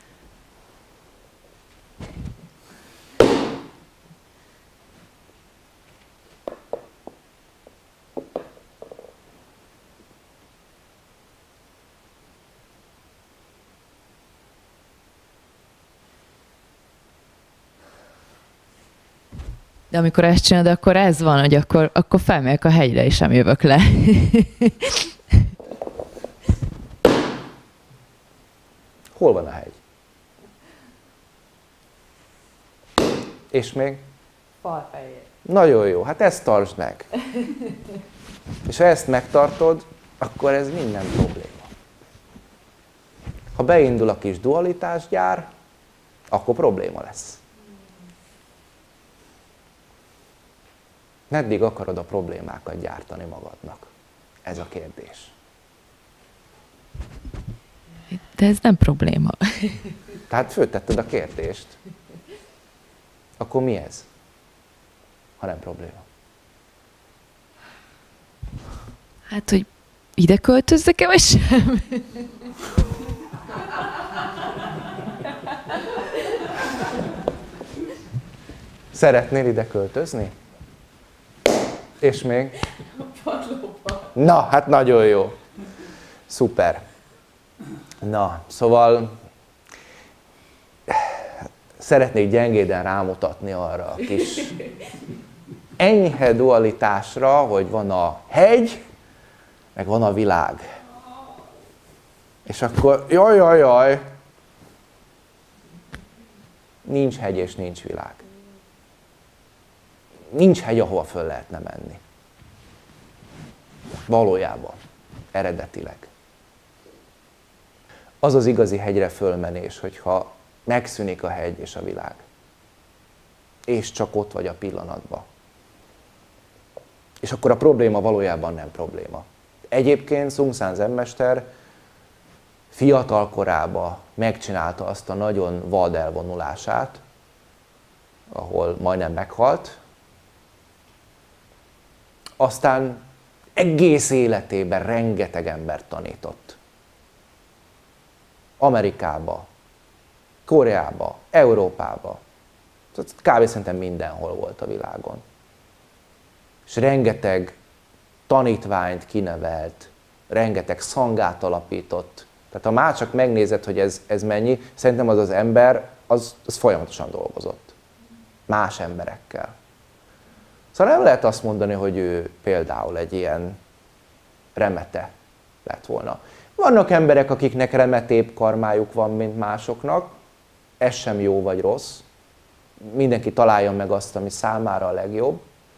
De amikor ezt csinálod, akkor ez van, hogy akkor, akkor felmegyek a hegyre, és sem jövök le. Hol van a hegy? És még? Falfején. Nagyon jó, hát ezt tartsd meg. És ha ezt megtartod, akkor ez minden probléma. Ha beindul a kis dualitásgyár, akkor probléma lesz. Meddig akarod a problémákat gyártani magadnak? Ez a kérdés. De ez nem probléma. Tehát föltetted a kérdést. Akkor mi ez, ha nem probléma? Hát, hogy ide költözzek-e, vagy sem? Szeretnél ide költözni? És még? Na, hát nagyon jó. Szuper. Na, szóval szeretnék gyengéden rámutatni arra a kis enyhe dualitásra, hogy van a hegy, meg van a világ. És akkor jaj, jaj, jaj, nincs hegy és nincs világ. Nincs hegy, ahova föl lehetne menni. Valójában, eredetileg. Az az igazi hegyre fölmenés, hogyha megszűnik a hegy és a világ. És csak ott vagy a pillanatban. És akkor a probléma valójában nem probléma. Egyébként Sung San zenmester fiatal korában megcsinálta azt a nagyon vad elvonulását, ahol majdnem meghalt. Aztán egész életében rengeteg embert tanított. Amerikába, Koreába, Európába. Kb. Szerintem mindenhol volt a világon. És rengeteg tanítványt kinevelt, rengeteg szangát alapított. Tehát ha már csak megnézed, hogy ez, ez mennyi, szerintem az az ember, az, az folyamatosan dolgozott. Más emberekkel. Szóval nem lehet azt mondani, hogy ő például egy ilyen remete lett volna. Vannak emberek, akiknek remetébb karmájuk van, mint másoknak. Ez sem jó vagy rossz. Mindenki találja meg azt, ami számára a legjobb.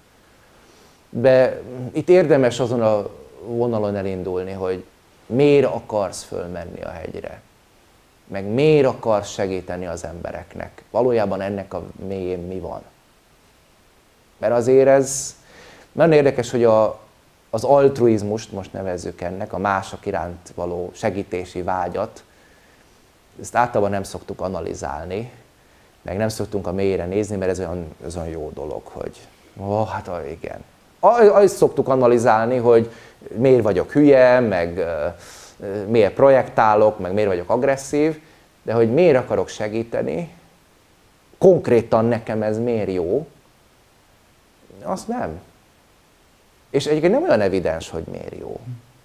De itt érdemes azon a vonalon elindulni, hogy miért akarsz fölmenni a hegyre. Meg miért akarsz segíteni az embereknek. Valójában ennek a mélyén mi van. Mert azért ez nagyon érdekes, hogy a, az altruizmust, most nevezzük ennek, a mások iránt való segítési vágyat, ezt általában nem szoktuk analizálni, meg nem szoktunk a mélyére nézni, mert ez olyan, ez olyan jó dolog, hogy ó, hát igen. Azt szoktuk analizálni, hogy miért vagyok hülye, meg uh, miért projektálok, meg miért vagyok agresszív, de hogy miért akarok segíteni, konkrétan nekem ez miért jó, azt nem. És egyébként nem olyan evidens, hogy miért jó.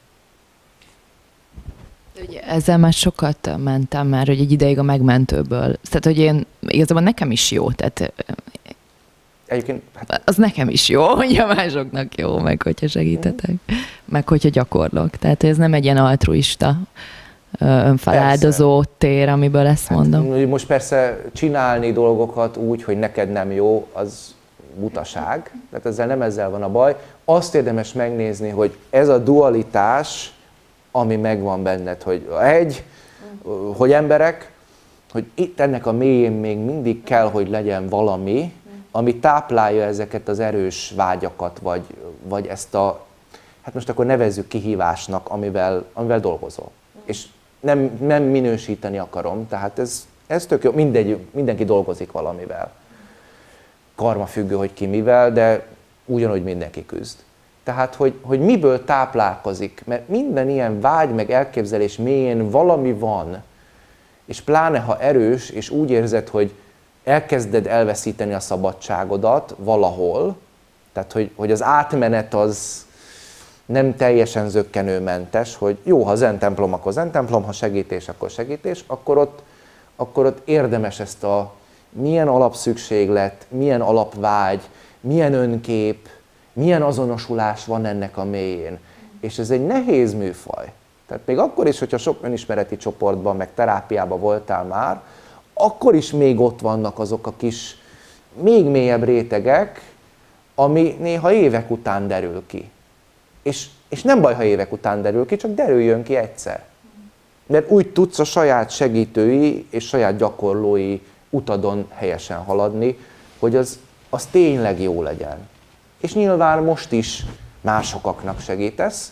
Ugye ezzel már sokat mentem már, hogy egy ideig a megmentőből. Tehát, hogy én igazából nekem is jó, tehát egyébként, hát... az nekem is jó, hogy a másoknak jó, meg hogyha segítetek, meg hogyha gyakorlok. Tehát ez nem egy ilyen altruista, önfeláldozó persze. tér, amiből ezt hát, mondom. Most persze csinálni dolgokat úgy, hogy neked nem jó, az butaság, tehát ezzel nem ezzel van a baj. Azt érdemes megnézni, hogy ez a dualitás, ami megvan benned, hogy egy, hogy emberek, hogy itt ennek a mélyén még mindig kell, hogy legyen valami, ami táplálja ezeket az erős vágyakat, vagy, vagy ezt a, hát most akkor nevezzük kihívásnak, amivel, amivel dolgozol. És nem, nem minősíteni akarom, tehát ez, ez tök jó, mindegy, mindenki dolgozik valamivel. Karma függő, hogy ki mivel, de ugyanúgy mindenki küzd. Tehát, hogy, hogy miből táplálkozik, mert minden ilyen vágy meg elképzelés mélyén valami van, és pláne ha erős, és úgy érzed, hogy elkezded elveszíteni a szabadságodat valahol, tehát hogy, hogy az átmenet az nem teljesen zökkenőmentes, hogy jó, ha zen templom, akkor zen templom, ha segítés, akkor segítés, akkor ott, akkor ott érdemes ezt a milyen alapszükséglet, milyen alapvágy, milyen önkép, milyen azonosulás van ennek a mélyén. És ez egy nehéz műfaj. Tehát még akkor is, hogyha sok önismereti csoportban, meg terápiában voltál már, akkor is még ott vannak azok a kis, még mélyebb rétegek, ami néha évek után derül ki. És, és nem baj, ha évek után derül ki, csak derüljön ki egyszer. Mert úgy tudsz a saját segítői és saját gyakorlói utadon helyesen haladni, hogy az, az tényleg jó legyen. És nyilván most is másokaknak segítesz,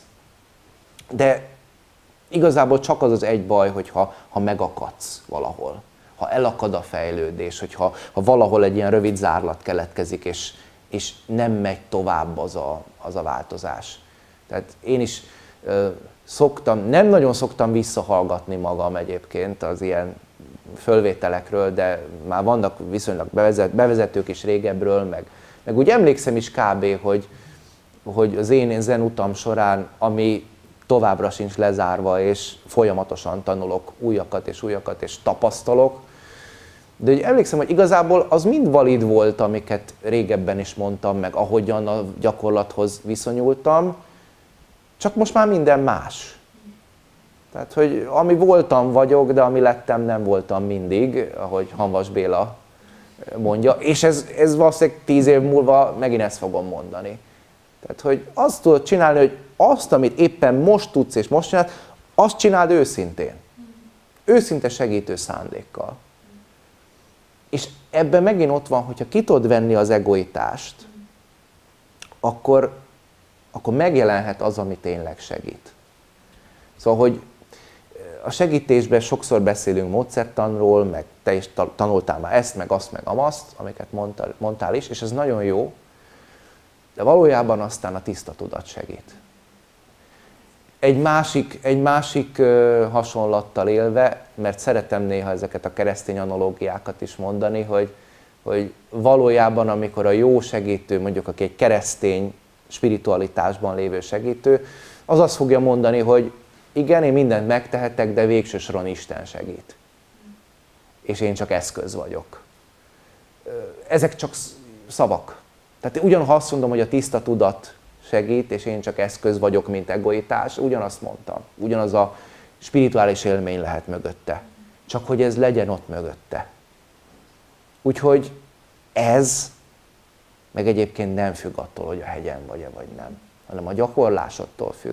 de igazából csak az az egy baj, hogyha ha megakadsz valahol, ha elakad a fejlődés, hogyha ha valahol egy ilyen rövid zárlat keletkezik, és, és nem megy tovább az a, az a változás. Tehát én is ö, szoktam, nem nagyon szoktam visszahallgatni magam egyébként az ilyen fölvételekről, de már vannak viszonylag bevezet, bevezetők is régebbről, meg, meg úgy emlékszem is kb., hogy, hogy az én zen utam során, ami továbbra sincs lezárva, és folyamatosan tanulok újakat és újakat, és tapasztalok. De úgy emlékszem, hogy igazából az mind valid volt, amiket régebben is mondtam, meg ahogyan a gyakorlathoz viszonyultam, csak most már minden más. Tehát, hogy ami voltam vagyok, de ami lettem nem voltam mindig, ahogy Hanvas Béla mondja, és ez, ez valószínűleg tíz év múlva megint ezt fogom mondani. Tehát, hogy azt tudod csinálni, hogy azt, amit éppen most tudsz és most csinálsz, azt csináld őszintén. Őszinte segítő szándékkal. És ebben megint ott van, hogyha ki tudod venni az egoitást, akkor, akkor megjelenhet az, ami tényleg segít. Szóval, hogy a segítésben sokszor beszélünk módszertanról, meg te is tanultál már ezt, meg azt, meg amazt, amiket mondtál, mondtál is, és ez nagyon jó, de valójában aztán a tiszta tudat segít. Egy másik, egy másik uh, hasonlattal élve, mert szeretem néha ezeket a keresztény analógiákat is mondani, hogy, hogy valójában amikor a jó segítő, mondjuk aki egy keresztény spiritualitásban lévő segítő, az azt fogja mondani, hogy igen, én mindent megtehetek, de végső soron Isten segít. És én csak eszköz vagyok. Ezek csak szavak. Tehát ugyanha azt mondom, hogy a tiszta tudat segít, és én csak eszköz vagyok, mint egoitás, ugyanazt mondtam. Ugyanaz a spirituális élmény lehet mögötte. Csak hogy ez legyen ott mögötte. Úgyhogy ez, meg egyébként nem függ attól, hogy a hegyen vagy-e vagy nem, hanem a gyakorlásodtól függ.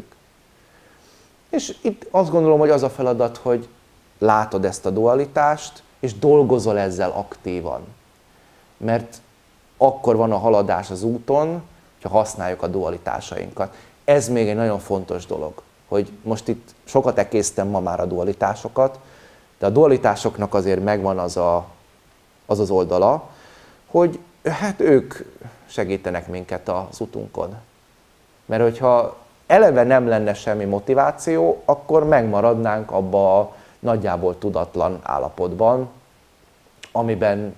És itt azt gondolom, hogy az a feladat, hogy látod ezt a dualitást, és dolgozol ezzel aktívan. Mert akkor van a haladás az úton, hogyha használjuk a dualitásainkat. Ez még egy nagyon fontos dolog, hogy most itt sokat ekésztem ma már a dualitásokat, de a dualitásoknak azért megvan az a, az, az oldala, hogy hát ők segítenek minket az utunkon. Mert hogyha eleve nem lenne semmi motiváció, akkor megmaradnánk abba a nagyjából tudatlan állapotban, amiben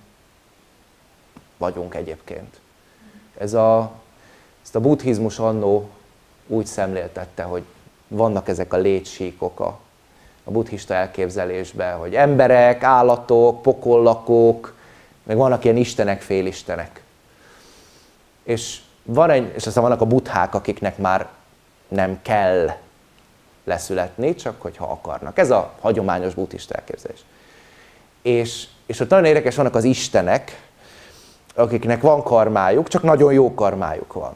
vagyunk egyébként. Ez a, ezt a buddhizmus annó úgy szemléltette, hogy vannak ezek a létsíkok a, a buddhista elképzelésben, hogy emberek, állatok, pokollakók, meg vannak ilyen istenek, félistenek. És, van egy, és aztán vannak a buddhák, akiknek már nem kell leszületni, csak hogyha akarnak. Ez a hagyományos buddhista elképzelés. És, és ott nagyon érdekes, vannak az istenek, akiknek van karmájuk, csak nagyon jó karmájuk van.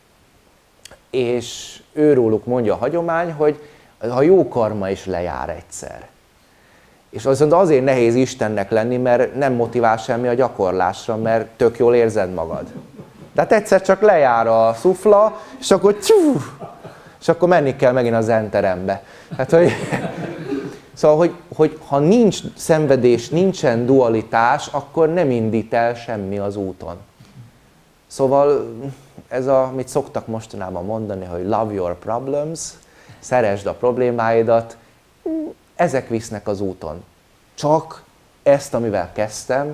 És őróluk mondja a hagyomány, hogy a jó karma is lejár egyszer. És viszont azért nehéz Istennek lenni, mert nem motivál semmi a gyakorlásra, mert tök jól érzed magad. De hát egyszer csak lejár a szufla, és akkor tyú, és akkor menni kell megint a zenterembe. Hát, hogy, szóval, hogy, hogy ha nincs szenvedés, nincsen dualitás, akkor nem indít el semmi az úton. Szóval ez a, amit szoktak mostanában mondani, hogy love your problems, szeresd a problémáidat, ezek visznek az úton. Csak ezt, amivel kezdtem,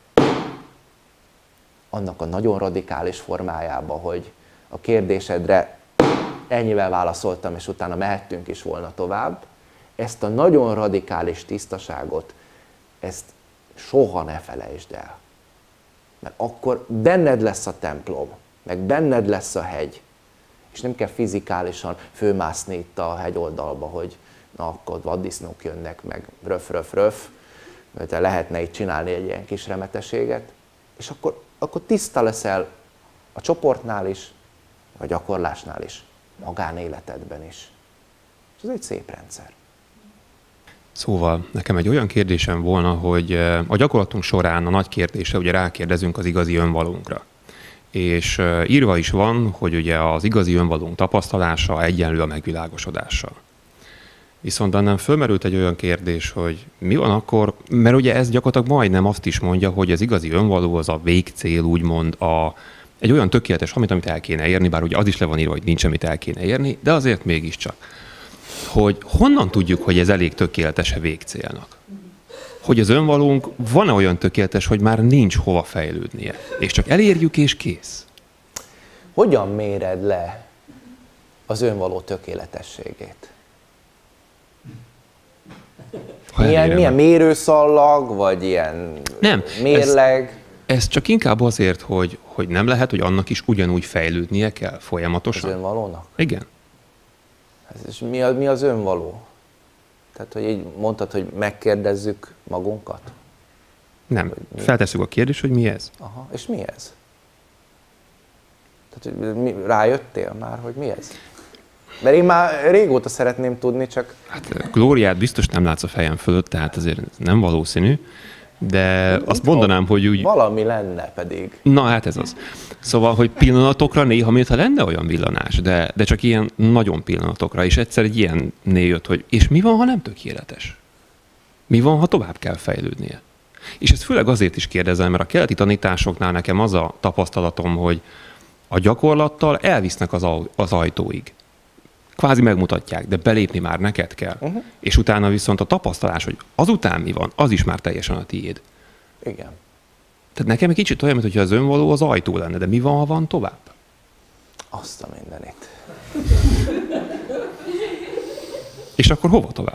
annak a nagyon radikális formájába, hogy a kérdésedre ennyivel válaszoltam, és utána mehettünk is volna tovább, ezt a nagyon radikális tisztaságot, ezt soha ne felejtsd el. Mert akkor benned lesz a templom, meg benned lesz a hegy, és nem kell fizikálisan fölmászni itt a hegyoldalba, hogy na akkor vaddisznók jönnek, meg röf, röf, röf, mert lehetne itt csinálni egy ilyen kis remeteséget, és akkor, akkor tiszta leszel a csoportnál is, a gyakorlásnál is, magánéletedben is. És ez egy szép rendszer. Szóval nekem egy olyan kérdésem volna, hogy a gyakorlatunk során a nagy kérdése, ugye rákérdezünk az igazi önvalónkra. És írva is van, hogy ugye az igazi önvalónk tapasztalása egyenlő a megvilágosodással. Viszont bennem fölmerült egy olyan kérdés, hogy mi van akkor, mert ugye ez gyakorlatilag majdnem azt is mondja, hogy az igazi önvaló az a végcél, úgymond a, egy olyan tökéletes, amit, amit el kéne érni, bár ugye az is le van írva, hogy nincs, amit el kéne érni, de azért mégiscsak. Hogy honnan tudjuk, hogy ez elég tökéletes-e végcélnak? Hogy az önvalónk van-e olyan tökéletes, hogy már nincs hova fejlődnie, és csak elérjük és kész? Hogyan méred le az önvaló tökéletességét? Milyen, milyen mérőszallag, vagy ilyen nem, mérleg? Ez, ez csak inkább azért, hogy, hogy nem lehet, hogy annak is ugyanúgy fejlődnie kell folyamatosan. Az önvalónak? Igen. És mi, a, mi az önvaló? Tehát, hogy így mondtad, hogy megkérdezzük magunkat? Nem. Feltesszük a kérdést, hogy mi ez. Aha. És mi ez? Tehát, hogy mi, rájöttél már, hogy mi ez? Mert én már régóta szeretném tudni, csak... Hát Glóriát biztos nem látsz a fejem fölött, tehát azért nem valószínű, de azt mondanám, hogy úgy... Valami lenne pedig. Na hát ez az. Szóval, hogy pillanatokra néha, mintha lenne olyan villanás, de, de csak ilyen nagyon pillanatokra, és egyszer egy ilyen né jött, hogy és mi van, ha nem tökéletes? Mi van, ha tovább kell fejlődnie? És ezt főleg azért is kérdezem, mert a keleti tanításoknál nekem az a tapasztalatom, hogy a gyakorlattal elvisznek az, az ajtóig. Kvázi megmutatják, de belépni már neked kell. Uh-huh. És utána viszont a tapasztalás, hogy azután mi van, az is már teljesen a tiéd. Igen. Tehát nekem egy kicsit olyan, mintha az önvaló az ajtó lenne, de mi van, ha van tovább? Azt a mindenit. És akkor hova tovább?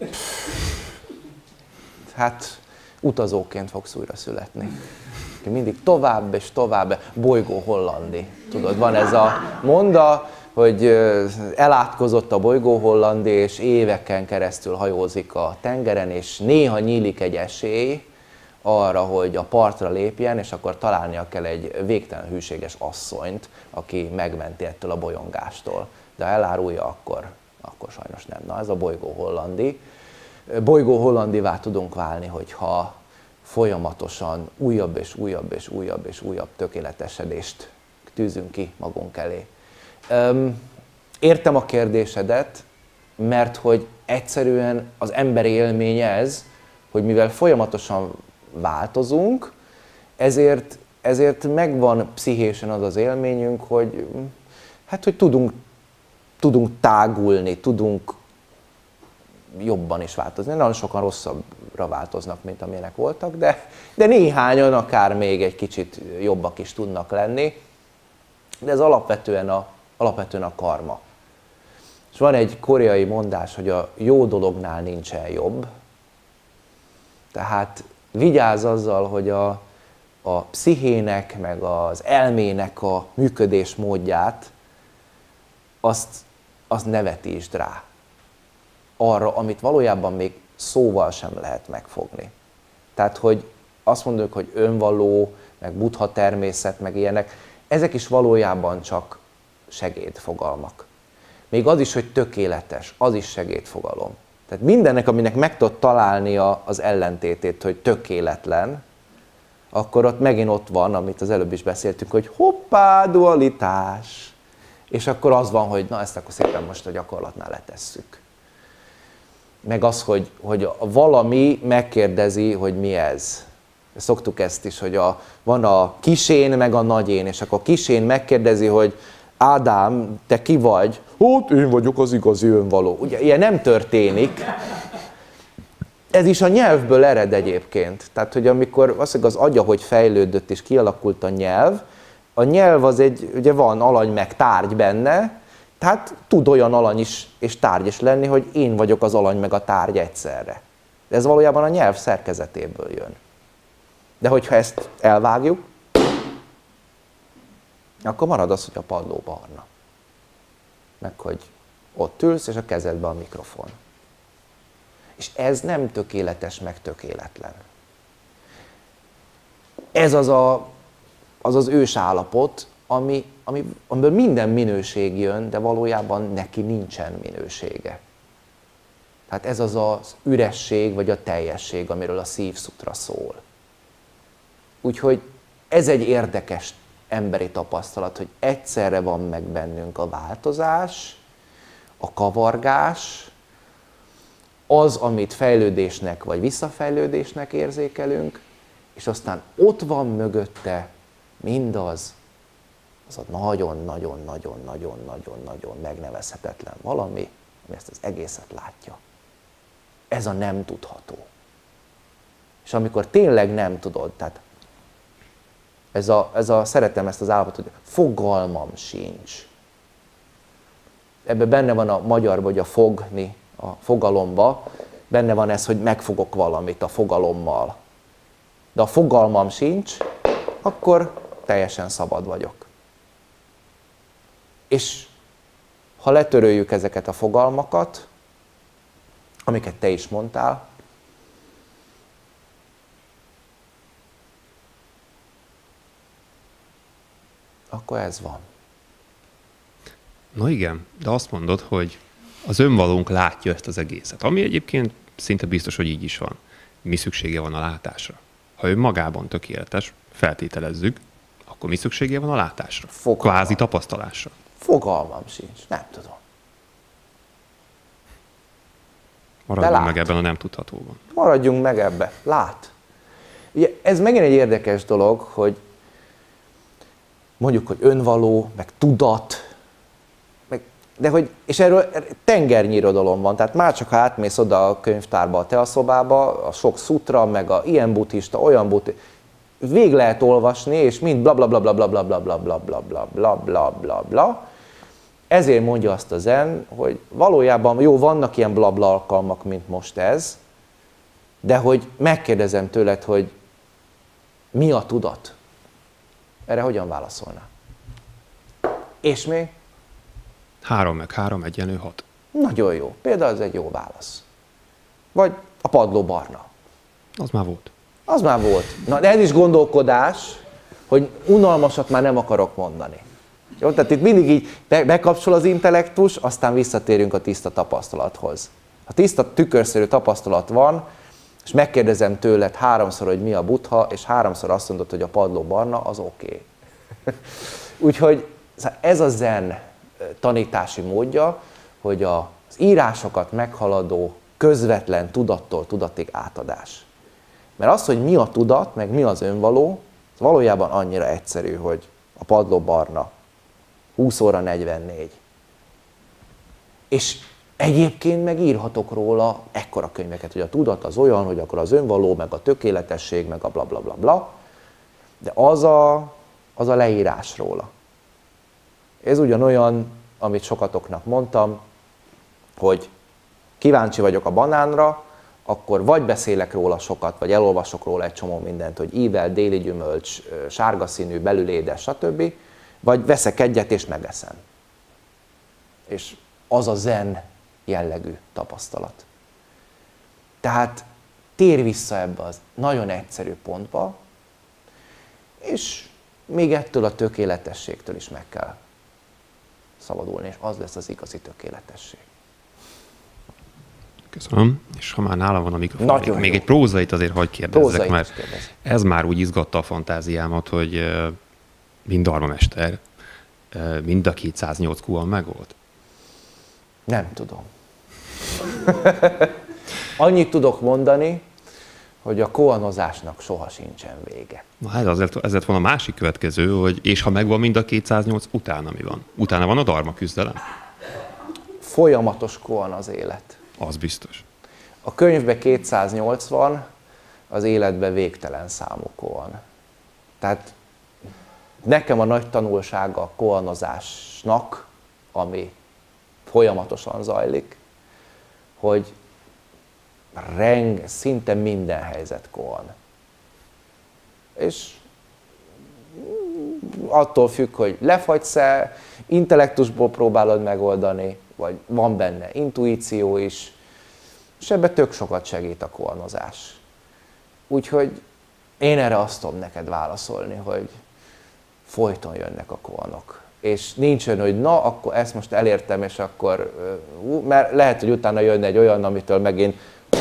Hát utazóként fogsz újra születni. Mindig tovább és tovább, bolygó hollandi. Tudod, van ez a monda, hogy elátkozott a bolygó hollandi, és éveken keresztül hajózik a tengeren, és néha nyílik egy esély arra, hogy a partra lépjen, és akkor találnia kell egy végtelen hűséges asszonyt, aki megmenti ettől a bolyongástól. De ha elárulja, akkor, akkor sajnos nem. Na, ez a bolygó hollandi. Bolygó hollandivá tudunk válni, hogyha folyamatosan újabb és újabb és újabb és újabb tökéletesedést tűzünk ki magunk elé. Értem a kérdésedet, mert hogy egyszerűen az emberi élmény ez, hogy mivel folyamatosan változunk, ezért, ezért megvan pszichésen az az élményünk, hogy, hát, hogy tudunk, tudunk tágulni, tudunk jobban is változni. Nagyon sokan rosszabbra változnak, mint amilyenek voltak, de, de néhányan akár még egy kicsit jobbak is tudnak lenni. De ez alapvetően a, alapvetően a karma. És van egy koreai mondás, hogy a jó dolognál nincsen jobb. Tehát vigyázz azzal, hogy a, a pszichének, meg az elmének a működés módját, azt, azt ne vetítsd rá. Arra, amit valójában még szóval sem lehet megfogni. Tehát, hogy azt mondjuk, hogy önvaló, meg buddha természet, meg ilyenek, ezek is valójában csak segédfogalmak. Még az is, hogy tökéletes, az is segédfogalom. Tehát mindennek, aminek meg tudod találni az ellentétét, hogy tökéletlen, akkor ott megint ott van, amit az előbb is beszéltünk, hogy hoppá, dualitás. És akkor az van, hogy na ezt akkor szépen most a gyakorlatnál letesszük. Meg az, hogy, hogy valami megkérdezi, hogy mi ez. Szoktuk ezt is, hogy a, van a kisén, meg a nagyén, és akkor a kisén megkérdezi, hogy Ádám, te ki vagy? Hát én vagyok az igazi önvaló. Ugye ilyen nem történik. Ez is a nyelvből ered egyébként. Tehát, hogy amikor az, az agya, hogy fejlődött és kialakult a nyelv, a nyelv az egy, ugye van alany meg tárgy benne, tehát tud olyan alany is és tárgy is lenni, hogy én vagyok az alany meg a tárgy egyszerre. De ez valójában a nyelv szerkezetéből jön. De hogyha ezt elvágjuk, akkor marad az, hogy a padló barna. Meg hogy ott ülsz, és a kezedben a mikrofon. És ez nem tökéletes, meg tökéletlen. Ez az a, az, az ős állapot, ami, ami, amiből minden minőség jön, de valójában neki nincsen minősége. Tehát ez az az üresség, vagy a teljesség, amiről a Szív Szutra szól. Úgyhogy ez egy érdekes emberi tapasztalat, hogy egyszerre van meg bennünk a változás, a kavargás, az, amit fejlődésnek vagy visszafejlődésnek érzékelünk, és aztán ott van mögötte mindaz, az a nagyon-nagyon-nagyon-nagyon-nagyon-nagyon megnevezhetetlen valami, ami ezt az egészet látja. Ez a nem tudható. És amikor tényleg nem tudod, tehát ez a, ez a szeretem ezt az állapotot, hogy fogalmam sincs. Ebben benne van a magyarban, hogy a fogni, a fogalomba, benne van ez, hogy megfogok valamit a fogalommal. De a fogalmam sincs, akkor teljesen szabad vagyok. És ha letöröljük ezeket a fogalmakat, amiket te is mondtál, akkor ez van. Na igen, de azt mondod, hogy az önvalónk látja ezt az egészet, ami egyébként szinte biztos, hogy így is van. Mi szüksége van a látásra? Ha ő magában tökéletes, feltételezzük, akkor mi szüksége van a látásra? Fogalmam. Kvázi tapasztalásra. Fogalmam sincs, nem tudom. Maradjunk meg ebben a nem tudhatóban. Maradjunk meg ebbe. Lát. Ugye ez megint egy érdekes dolog, hogy mondjuk, hogy önvaló, meg tudat, meg, de hogy, és erről tengernyi irodalom van, tehát már csak ha átmész oda a könyvtárba, a teaszobába, a sok szutra, meg a ilyen buddhista, olyan buddhista, végig lehet olvasni, és mind bla bla bla bla bla bla bla bla bla bla bla bla bla bla bla. Ezért mondja azt a zen, hogy valójában jó, vannak ilyen blabla alkalmak, mint most ez, de hogy megkérdezem tőled, hogy mi a tudat? Erre hogyan válaszolnál? És még? Három meg három egyenlő hat. Nagyon jó. Például ez egy jó válasz. Vagy a padló barna. Az már volt. Az már volt. Na, de ez is gondolkodás, hogy unalmasat már nem akarok mondani. Jó? Tehát itt mindig így bekapcsol az intellektus, aztán visszatérünk a tiszta tapasztalathoz. Ha tiszta tükörszerű tapasztalat van, és megkérdezem tőled háromszor, hogy mi a Buddha, és háromszor azt mondod, hogy a padló barna, az oké. Okay. Úgyhogy ez a zen tanítási módja, hogy az írásokat meghaladó közvetlen tudattól tudatig átadás. Mert az, hogy mi a tudat, meg mi az önvaló, az valójában annyira egyszerű, hogy a padló barna, húsz óra negyvennégy. És egyébként meg írhatok róla ekkora könyveket, hogy a tudat az olyan, hogy akkor az önvaló, meg a tökéletesség, meg a bla bla bla bla, de az a, az a leírás róla. Ez ugyanolyan, amit sokatoknak mondtam, hogy kíváncsi vagyok a banánra, akkor vagy beszélek róla sokat, vagy elolvasok róla egy csomó mindent, hogy ível, déli gyümölcs, sárga színű, belül édes, stb. Vagy veszek egyet és megeszem. És az a zen jellegű tapasztalat. Tehát tér vissza ebbe az nagyon egyszerű pontba, és még ettől a tökéletességtől is meg kell szabadulni, és az lesz az igazi tökéletesség. Köszönöm. És ha már nálam van a mikrofon, Nagyon még, még jó. egy prózait azért hagy kérdezzek, Prózait mert is kérdez. ez már úgy izgatta a fantáziámat, hogy uh, mind Dharmamester, uh, mind a kétszáznyolc kuan megvolt. Nem tudom. Annyit tudok mondani, hogy a koanozásnak soha sincsen vége. Na hát az lett, ez lett volna a másik következő, hogy és ha megvan mind a kétszáznyolc, utána mi van? Utána van a dharma küzdelem? Folyamatos koan az élet. Az biztos. A könyvben kétszáznyolcvan, az életben végtelen számú koan. Tehát nekem a nagy tanulsága a koanozásnak, ami folyamatosan zajlik, hogy reng, szinte minden helyzet koan. És attól függ, hogy lefagysz-e, intellektusból próbálod megoldani, vagy van benne intuíció is, és ebben tök sokat segít a koanozás. Úgyhogy én erre azt tudom neked válaszolni, hogy folyton jönnek a koanok. És nincs olyan, hogy na, akkor ezt most elértem, és akkor, mert lehet, hogy utána jönne egy olyan, amitől megint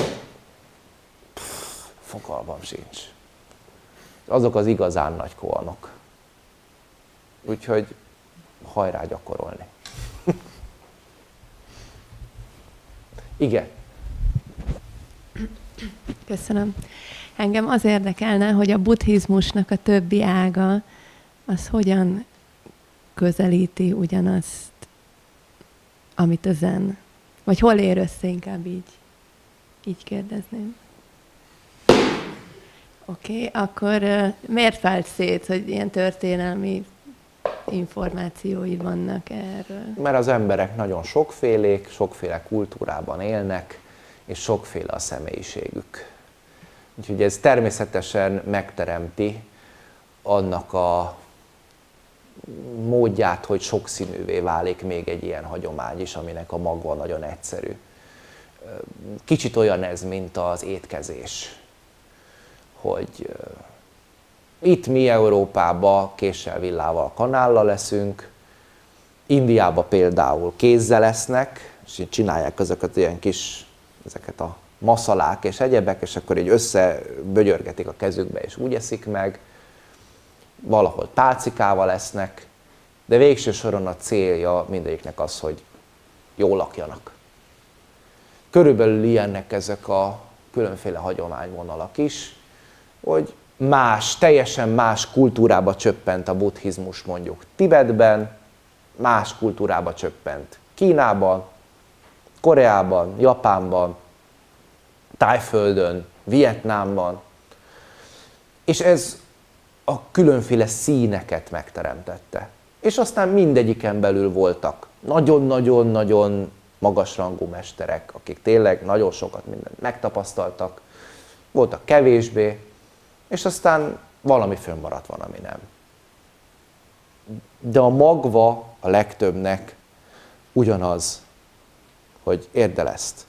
pff, fogalmam sincs. Azok az igazán nagy koanok. Úgyhogy hajrá gyakorolni. Igen. Köszönöm. Engem az érdekelne, hogy a buddhizmusnak a többi ága, az hogyan közelíti ugyanazt, amit a zen. Vagy hol ér össze, inkább így, így kérdezném. Oké, okay, akkor uh, miért vált szét, hogy ilyen történelmi információi vannak erről? Mert az emberek nagyon sokfélék, sokféle kultúrában élnek, és sokféle a személyiségük. Úgyhogy ez természetesen megteremti annak a módját, hogy sokszínűvé válik még egy ilyen hagyomány is, aminek a magva nagyon egyszerű. Kicsit olyan ez, mint az étkezés, hogy itt mi Európában késsel, villával, kanállal leszünk, Indiában például kézzel lesznek, és csinálják ezeket ilyen kis, ezeket a maszalák és egyebek, és akkor így összebögyörgetik a kezükbe, és úgy eszik meg. Valahol tálcikával lesznek, de végső soron a célja mindegyiknek az, hogy jól lakjanak. Körülbelül ilyennek ezek a különféle hagyományvonalak is, hogy más, teljesen más kultúrába csöppent a buddhizmus mondjuk Tibetben, más kultúrába csöppent Kínában, Koreában, Japánban, Tájföldön, Vietnámban, és ez a különféle színeket megteremtette. És aztán mindegyiken belül voltak nagyon-nagyon-nagyon magasrangú mesterek, akik tényleg nagyon sokat mindent megtapasztaltak, voltak kevésbé, és aztán valami fönnmaradt van, ami nem. De a magva a legtöbbnek ugyanaz, hogy érdd el ezt.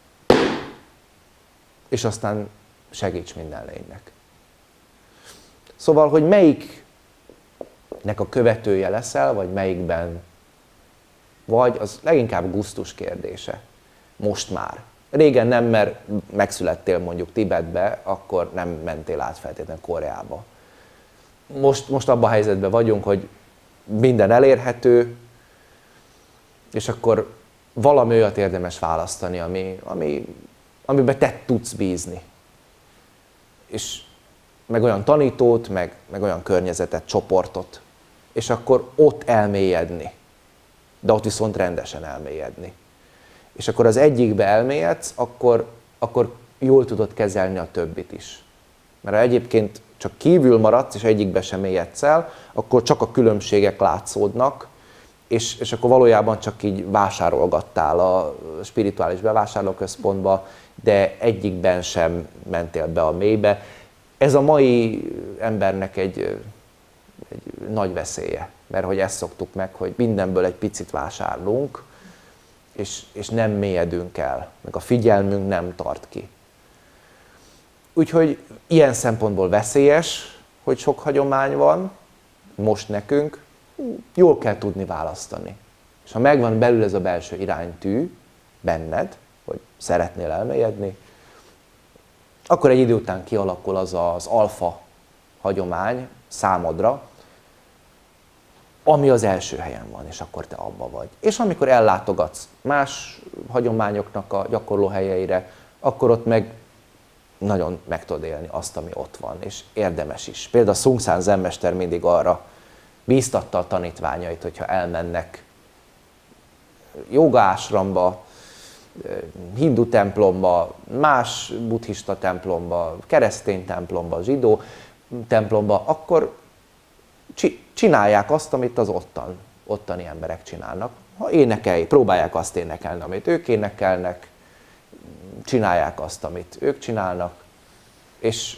És aztán segíts minden lénynek. Szóval, hogy melyiknek a követője leszel, vagy melyikben vagy, az leginkább gusztus kérdése. Most már. Régen nem, mert megszülettél mondjuk Tibetbe, akkor nem mentél át feltétlenül Koreába. Most, most abban a helyzetben vagyunk, hogy minden elérhető, és akkor valami olyat érdemes választani, ami, ami, amiben te tudsz bízni. És meg olyan tanítót, meg, meg olyan környezetet, csoportot. És akkor ott elmélyedni. De ott viszont rendesen elmélyedni. És akkor az egyikbe elmélyedsz, akkor, akkor jól tudod kezelni a többit is. Mert ha egyébként csak kívül maradsz, és egyikbe sem mélyedsz el, akkor csak a különbségek látszódnak, és, és akkor valójában csak így vásárolgattál a spirituális bevásárlóközpontba, de egyikben sem mentél be a mélybe. Ez a mai embernek egy, egy nagy veszélye, mert hogy ezt szoktuk meg, hogy mindenből egy picit vásárlunk, és, és nem mélyedünk el, meg a figyelmünk nem tart ki. Úgyhogy ilyen szempontból veszélyes, hogy sok hagyomány van, most nekünk, jól kell tudni választani. És ha megvan belül ez a belső iránytű benned, hogy szeretnél elmélyedni, akkor egy idő után kialakul az az alfa hagyomány számodra, ami az első helyen van, és akkor te abba vagy. És amikor ellátogatsz más hagyományoknak a gyakorló helyeire, akkor ott meg nagyon meg tudod élni azt, ami ott van, és érdemes is. Például a Sung San zenmester mindig arra bíztatta a tanítványait, hogyha elmennek joga ásramba, hindu templomba, más buddhista templomba, keresztény templomba, zsidó templomba, akkor csinálják azt, amit az ottan, ottani emberek csinálnak. Ha énekelj, próbálják azt énekelni, amit ők énekelnek, csinálják azt, amit ők csinálnak, és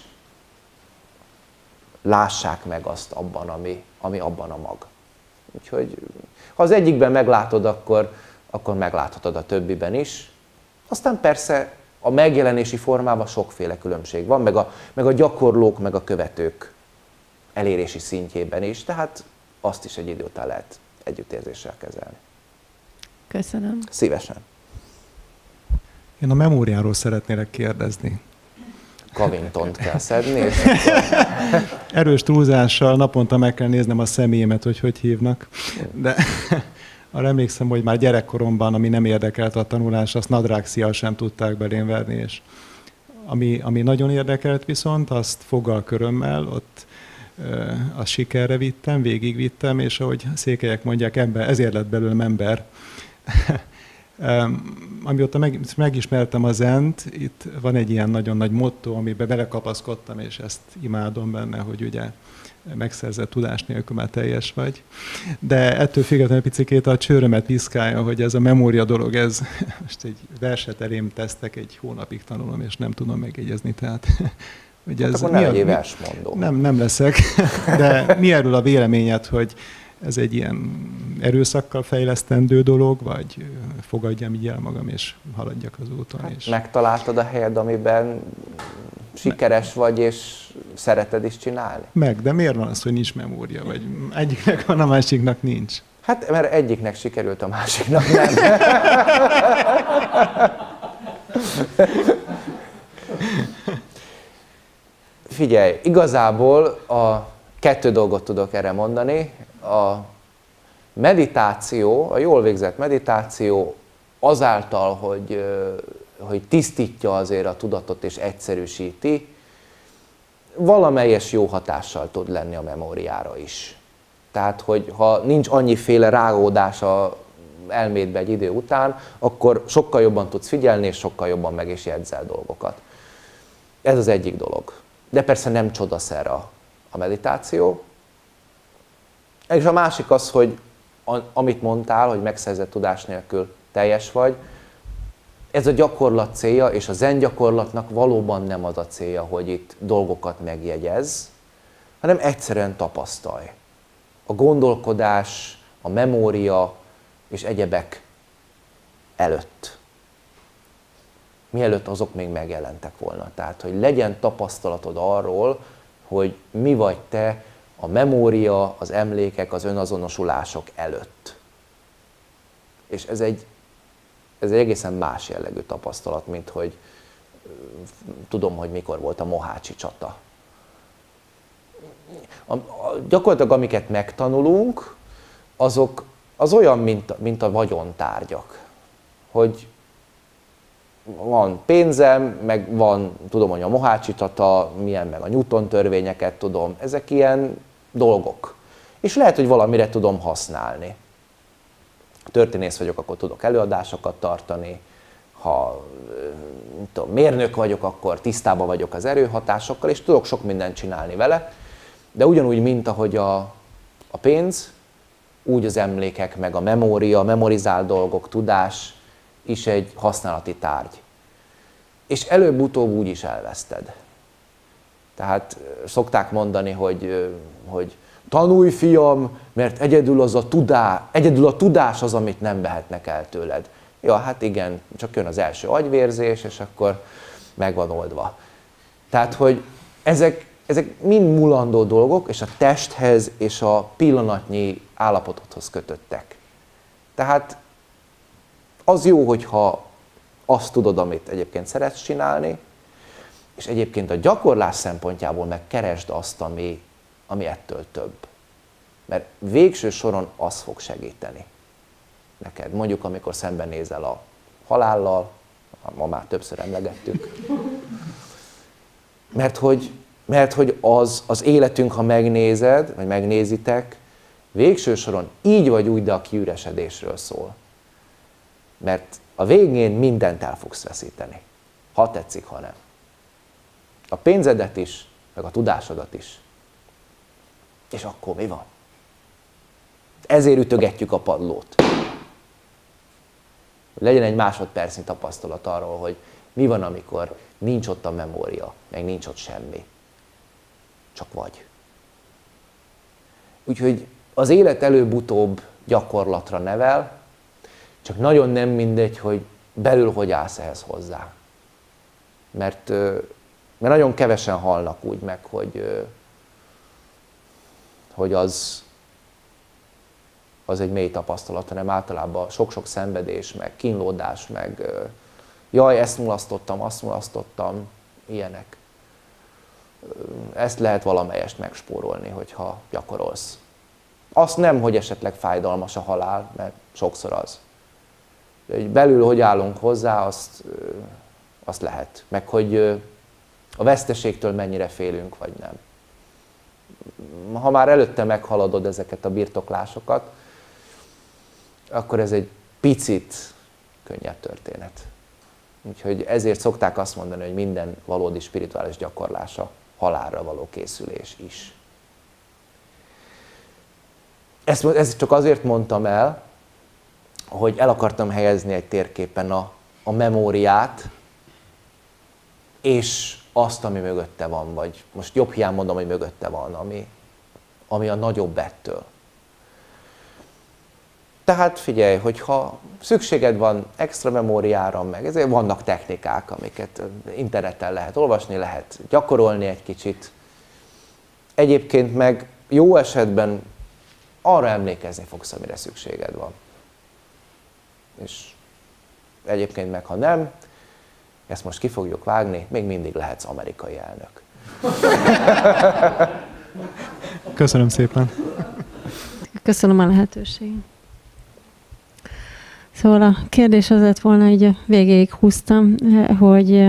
lássák meg azt abban, ami, ami abban a mag. Úgyhogy ha az egyikben meglátod, akkor, akkor megláthatod a többiben is. Aztán persze a megjelenési formában sokféle különbség van, meg a, meg a gyakorlók, meg a követők elérési szintjében is, tehát azt is egy idő után lehet együttérzéssel kezelni. Köszönöm. Szívesen. Én a memóriáról szeretnélek kérdezni. Covingtont kell szedni. És Erős túlzással naponta meg kell néznem a személyemet, hogy hogy hívnak. De arra emlékszem, hogy már gyerekkoromban, ami nem érdekelt a tanulás, azt nadrágszíjjal sem tudták belém verni. És ami, ami nagyon érdekelt viszont, azt foggalkörömmel, ott a sikerre vittem, végigvittem, és ahogy székelyek mondják, ember, ezért lett belőlem ember. Amióta meg, megismertem a zent, itt van egy ilyen nagyon nagy motto, amiben belekapaszkodtam, és ezt imádom benne, hogy ugye megszerzett tudás nélkül már teljes vagy. De ettől függetlenül picikét a csőrömet piszkálja, hogy ez a memória dolog, ez most egy verset elém tesztek, egy hónapig tanulom, és nem tudom megjegyezni, tehát... Hogy hát ez akkor nem egy versmondó. Nem, nem leszek, de mi erről a véleményed, hogy ez egy ilyen erőszakkal fejlesztendő dolog, vagy fogadjam így el magam, és haladjak az úton? Hát és... Megtaláltad a helyed, amiben sikeres vagy, és szereted is csinálni? Meg, de miért van az, hogy nincs memória? Vagy egyiknek van, a másiknak nincs? Hát, mert egyiknek sikerült, a másiknak nem. Figyelj, igazából a kettő dolgot tudok erre mondani. A meditáció, a jól végzett meditáció azáltal, hogy, hogy tisztítja azért a tudatot és egyszerűsíti, valamelyes jó hatással tud lenni a memóriára is. Tehát, hogy ha nincs annyiféle rágódás a elmédbe egy idő után, akkor sokkal jobban tudsz figyelni, és sokkal jobban meg is jegyzel dolgokat. Ez az egyik dolog. De persze nem csodaszer a, a meditáció. És a másik az, hogy a, amit mondtál, hogy megszerzett tudás nélkül teljes vagy, ez a gyakorlat célja, és a zen gyakorlatnak valóban nem az a célja, hogy itt dolgokat megjegyezz, hanem egyszerűen tapasztalj. A gondolkodás, a memória és egyebek előtt. Mielőtt azok még megjelentek volna. Tehát, hogy legyen tapasztalatod arról, hogy mi vagy te a memória, az emlékek, az önazonosulások előtt. És ez egy, ez egy egészen más jellegű tapasztalat, mint hogy tudom, hogy mikor volt a mohácsi csata. A, a, gyakorlatilag amiket megtanulunk, azok az olyan, mint, mint a vagyontárgyak. Hogy van pénzem, meg van, tudom, hogy a mohácsi csata, milyen, meg a Newton törvényeket tudom, ezek ilyen dolgok. És lehet, hogy valamire tudom használni. Történész vagyok, akkor tudok előadásokat tartani, ha tudom, mérnök vagyok, akkor tisztában vagyok az erőhatásokkal, és tudok sok mindent csinálni vele, de ugyanúgy, mint ahogy a, a pénz, úgy az emlékek, meg a memória, a memorizált dolgok, tudás is egy használati tárgy. És előbb-utóbb úgy is elveszted. Tehát szokták mondani, hogy, hogy tanulj, fiam, mert egyedül, az a tudás, egyedül a tudás az, amit nem vehetnek el tőled. Ja, hát igen, csak jön az első agyvérzés, és akkor meg van oldva. Tehát, hogy ezek, ezek mind mulandó dolgok, és a testhez és a pillanatnyi állapotodhoz kötöttek. Tehát az jó, hogyha azt tudod, amit egyébként szeretsz csinálni, és egyébként a gyakorlás szempontjából meg keresd azt, ami, ami ettől több. Mert végső soron az fog segíteni neked. Mondjuk, amikor szembenézel a halállal, ma már többször emlegettük, Mert hogy, mert hogy az, az életünk, ha megnézed, vagy megnézitek, végső soron így vagy úgy, de a kiüresedésről szól. Mert a végén mindent el fogsz veszíteni. Ha tetszik, ha nem. A pénzedet is, meg a tudásodat is. És akkor mi van? Ezért ütögetjük a padlót. Legyen egy másodpercnyi tapasztalat arról, hogy mi van, amikor nincs ott a memória, meg nincs ott semmi. Csak vagy. Úgyhogy az élet előbb-utóbb gyakorlatra nevel, csak nagyon nem mindegy, hogy belül hogy állsz ehhez hozzá. Mert, mert nagyon kevesen halnak úgy meg, hogy, hogy az, az egy mély tapasztalat, hanem általában sok-sok szenvedés, meg kínlódás, meg jaj, ezt mulasztottam, azt mulasztottam, ilyenek. Ezt lehet valamelyest megspórolni, hogyha gyakorolsz. Azt nem, hogy esetleg fájdalmas a halál, mert sokszor az. De hogy belül hogy állunk hozzá, azt, azt lehet. Meg hogy a veszteségtől mennyire félünk, vagy nem. Ha már előtte meghaladod ezeket a birtoklásokat, akkor ez egy picit könnyebb történet. Úgyhogy ezért szokták azt mondani, hogy minden valódi spirituális gyakorlása halálra való készülés is. Ezt, ezt csak azért mondtam el, hogy el akartam helyezni egy térképen a, a memóriát, és azt, ami mögötte van, vagy most jobb hiány mondom, hogy mögötte van, ami, ami a nagyobb ettől. Tehát figyelj, hogyha szükséged van extra memóriára, meg ezért vannak technikák, amiket interneten lehet olvasni, lehet gyakorolni egy kicsit. Egyébként meg jó esetben arra emlékezni fogsz, amire szükséged van. És egyébként meg, ha nem, ezt most ki fogjuk vágni, még mindig lehetsz amerikai elnök. Köszönöm szépen. Köszönöm a lehetőséget. Szóval a kérdés az lett volna, így a végéig húztam, hogy,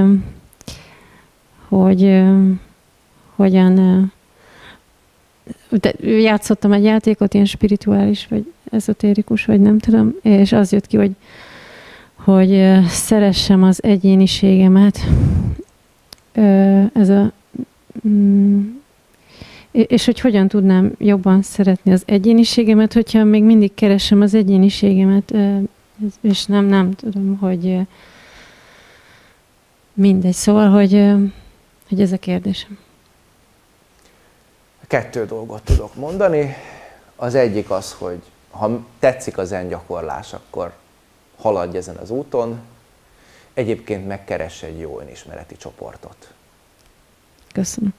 hogy hogyan játszottam egy játékot, ilyen spirituális, vagy ezotérikus, vagy nem tudom, és az jött ki, hogy, hogy szeressem az egyéniségemet. Ez a, és hogy hogyan tudnám jobban szeretni az egyéniségemet, hogyha még mindig keresem az egyéniségemet, és nem, nem tudom, hogy mindegy. Szóval, hogy, hogy ez a kérdésem. Kettő dolgot tudok mondani. Az egyik az, hogy ha tetszik a zen gyakorlás, akkor haladj ezen az úton. Egyébként megkeress egy jó önismereti csoportot. Köszönöm.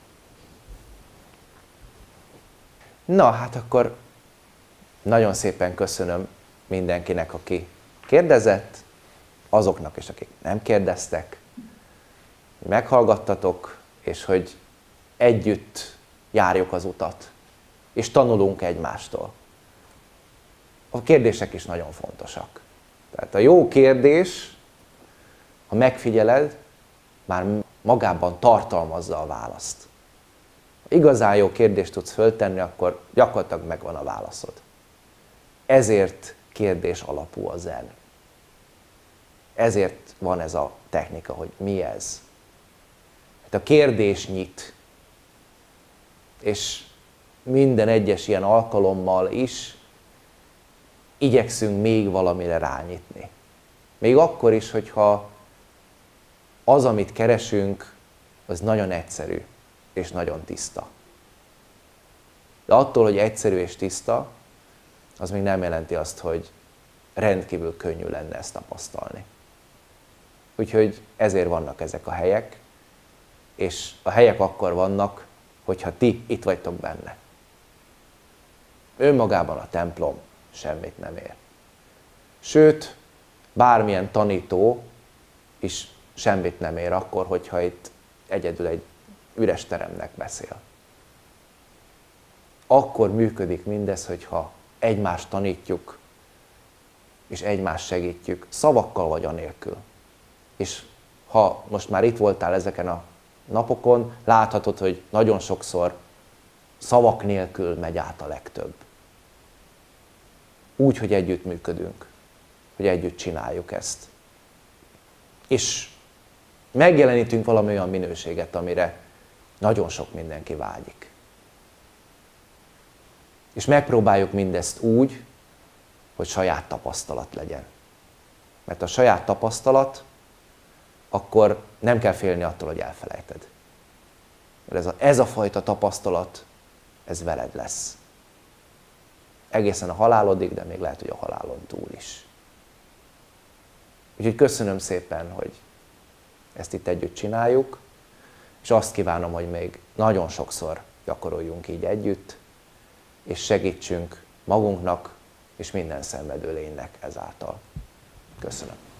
Na, hát akkor nagyon szépen köszönöm mindenkinek, aki kérdezett, azoknak is, akik nem kérdeztek, meghallgattatok, és hogy együtt járjuk az utat, és tanulunk egymástól. A kérdések is nagyon fontosak. Tehát a jó kérdés, ha megfigyeled, már magában tartalmazza a választ. Ha igazán jó kérdést tudsz föltenni, akkor gyakorlatilag megvan a válaszod. Ezért kérdés alapú a zen. Ezért van ez a technika, hogy mi ez. Hát a kérdés nyit. És minden egyes ilyen alkalommal is igyekszünk még valamire rányitni. Még akkor is, hogyha az, amit keresünk, az nagyon egyszerű és nagyon tiszta. De attól, hogy egyszerű és tiszta, az még nem jelenti azt, hogy rendkívül könnyű lenne ezt tapasztalni. Úgyhogy ezért vannak ezek a helyek, és a helyek akkor vannak, hogyha ti itt vagytok benne. Önmagában a templom semmit nem ér. Sőt, bármilyen tanító is semmit nem ér akkor, hogyha itt egyedül egy üres teremnek beszél. Akkor működik mindez, hogyha egymást tanítjuk, és egymást segítjük, szavakkal vagy anélkül. És ha most már itt voltál ezeken a napokon láthatod, hogy nagyon sokszor szavak nélkül megy át a legtöbb. Úgy, hogy együtt működünk, hogy együtt csináljuk ezt. És megjelenítünk valami olyan minőséget, amire nagyon sok mindenki vágyik. És megpróbáljuk mindezt úgy, hogy saját tapasztalat legyen. Mert a saját tapasztalat, akkor nem kell félni attól, hogy elfelejted. Mert ez a, ez a fajta tapasztalat, ez veled lesz. Egészen a halálodig, de még lehet, hogy a halálon túl is. Úgyhogy köszönöm szépen, hogy ezt itt együtt csináljuk, és azt kívánom, hogy még nagyon sokszor gyakoroljunk így együtt, és segítsünk magunknak és minden szenvedő lénynek ezáltal. Köszönöm.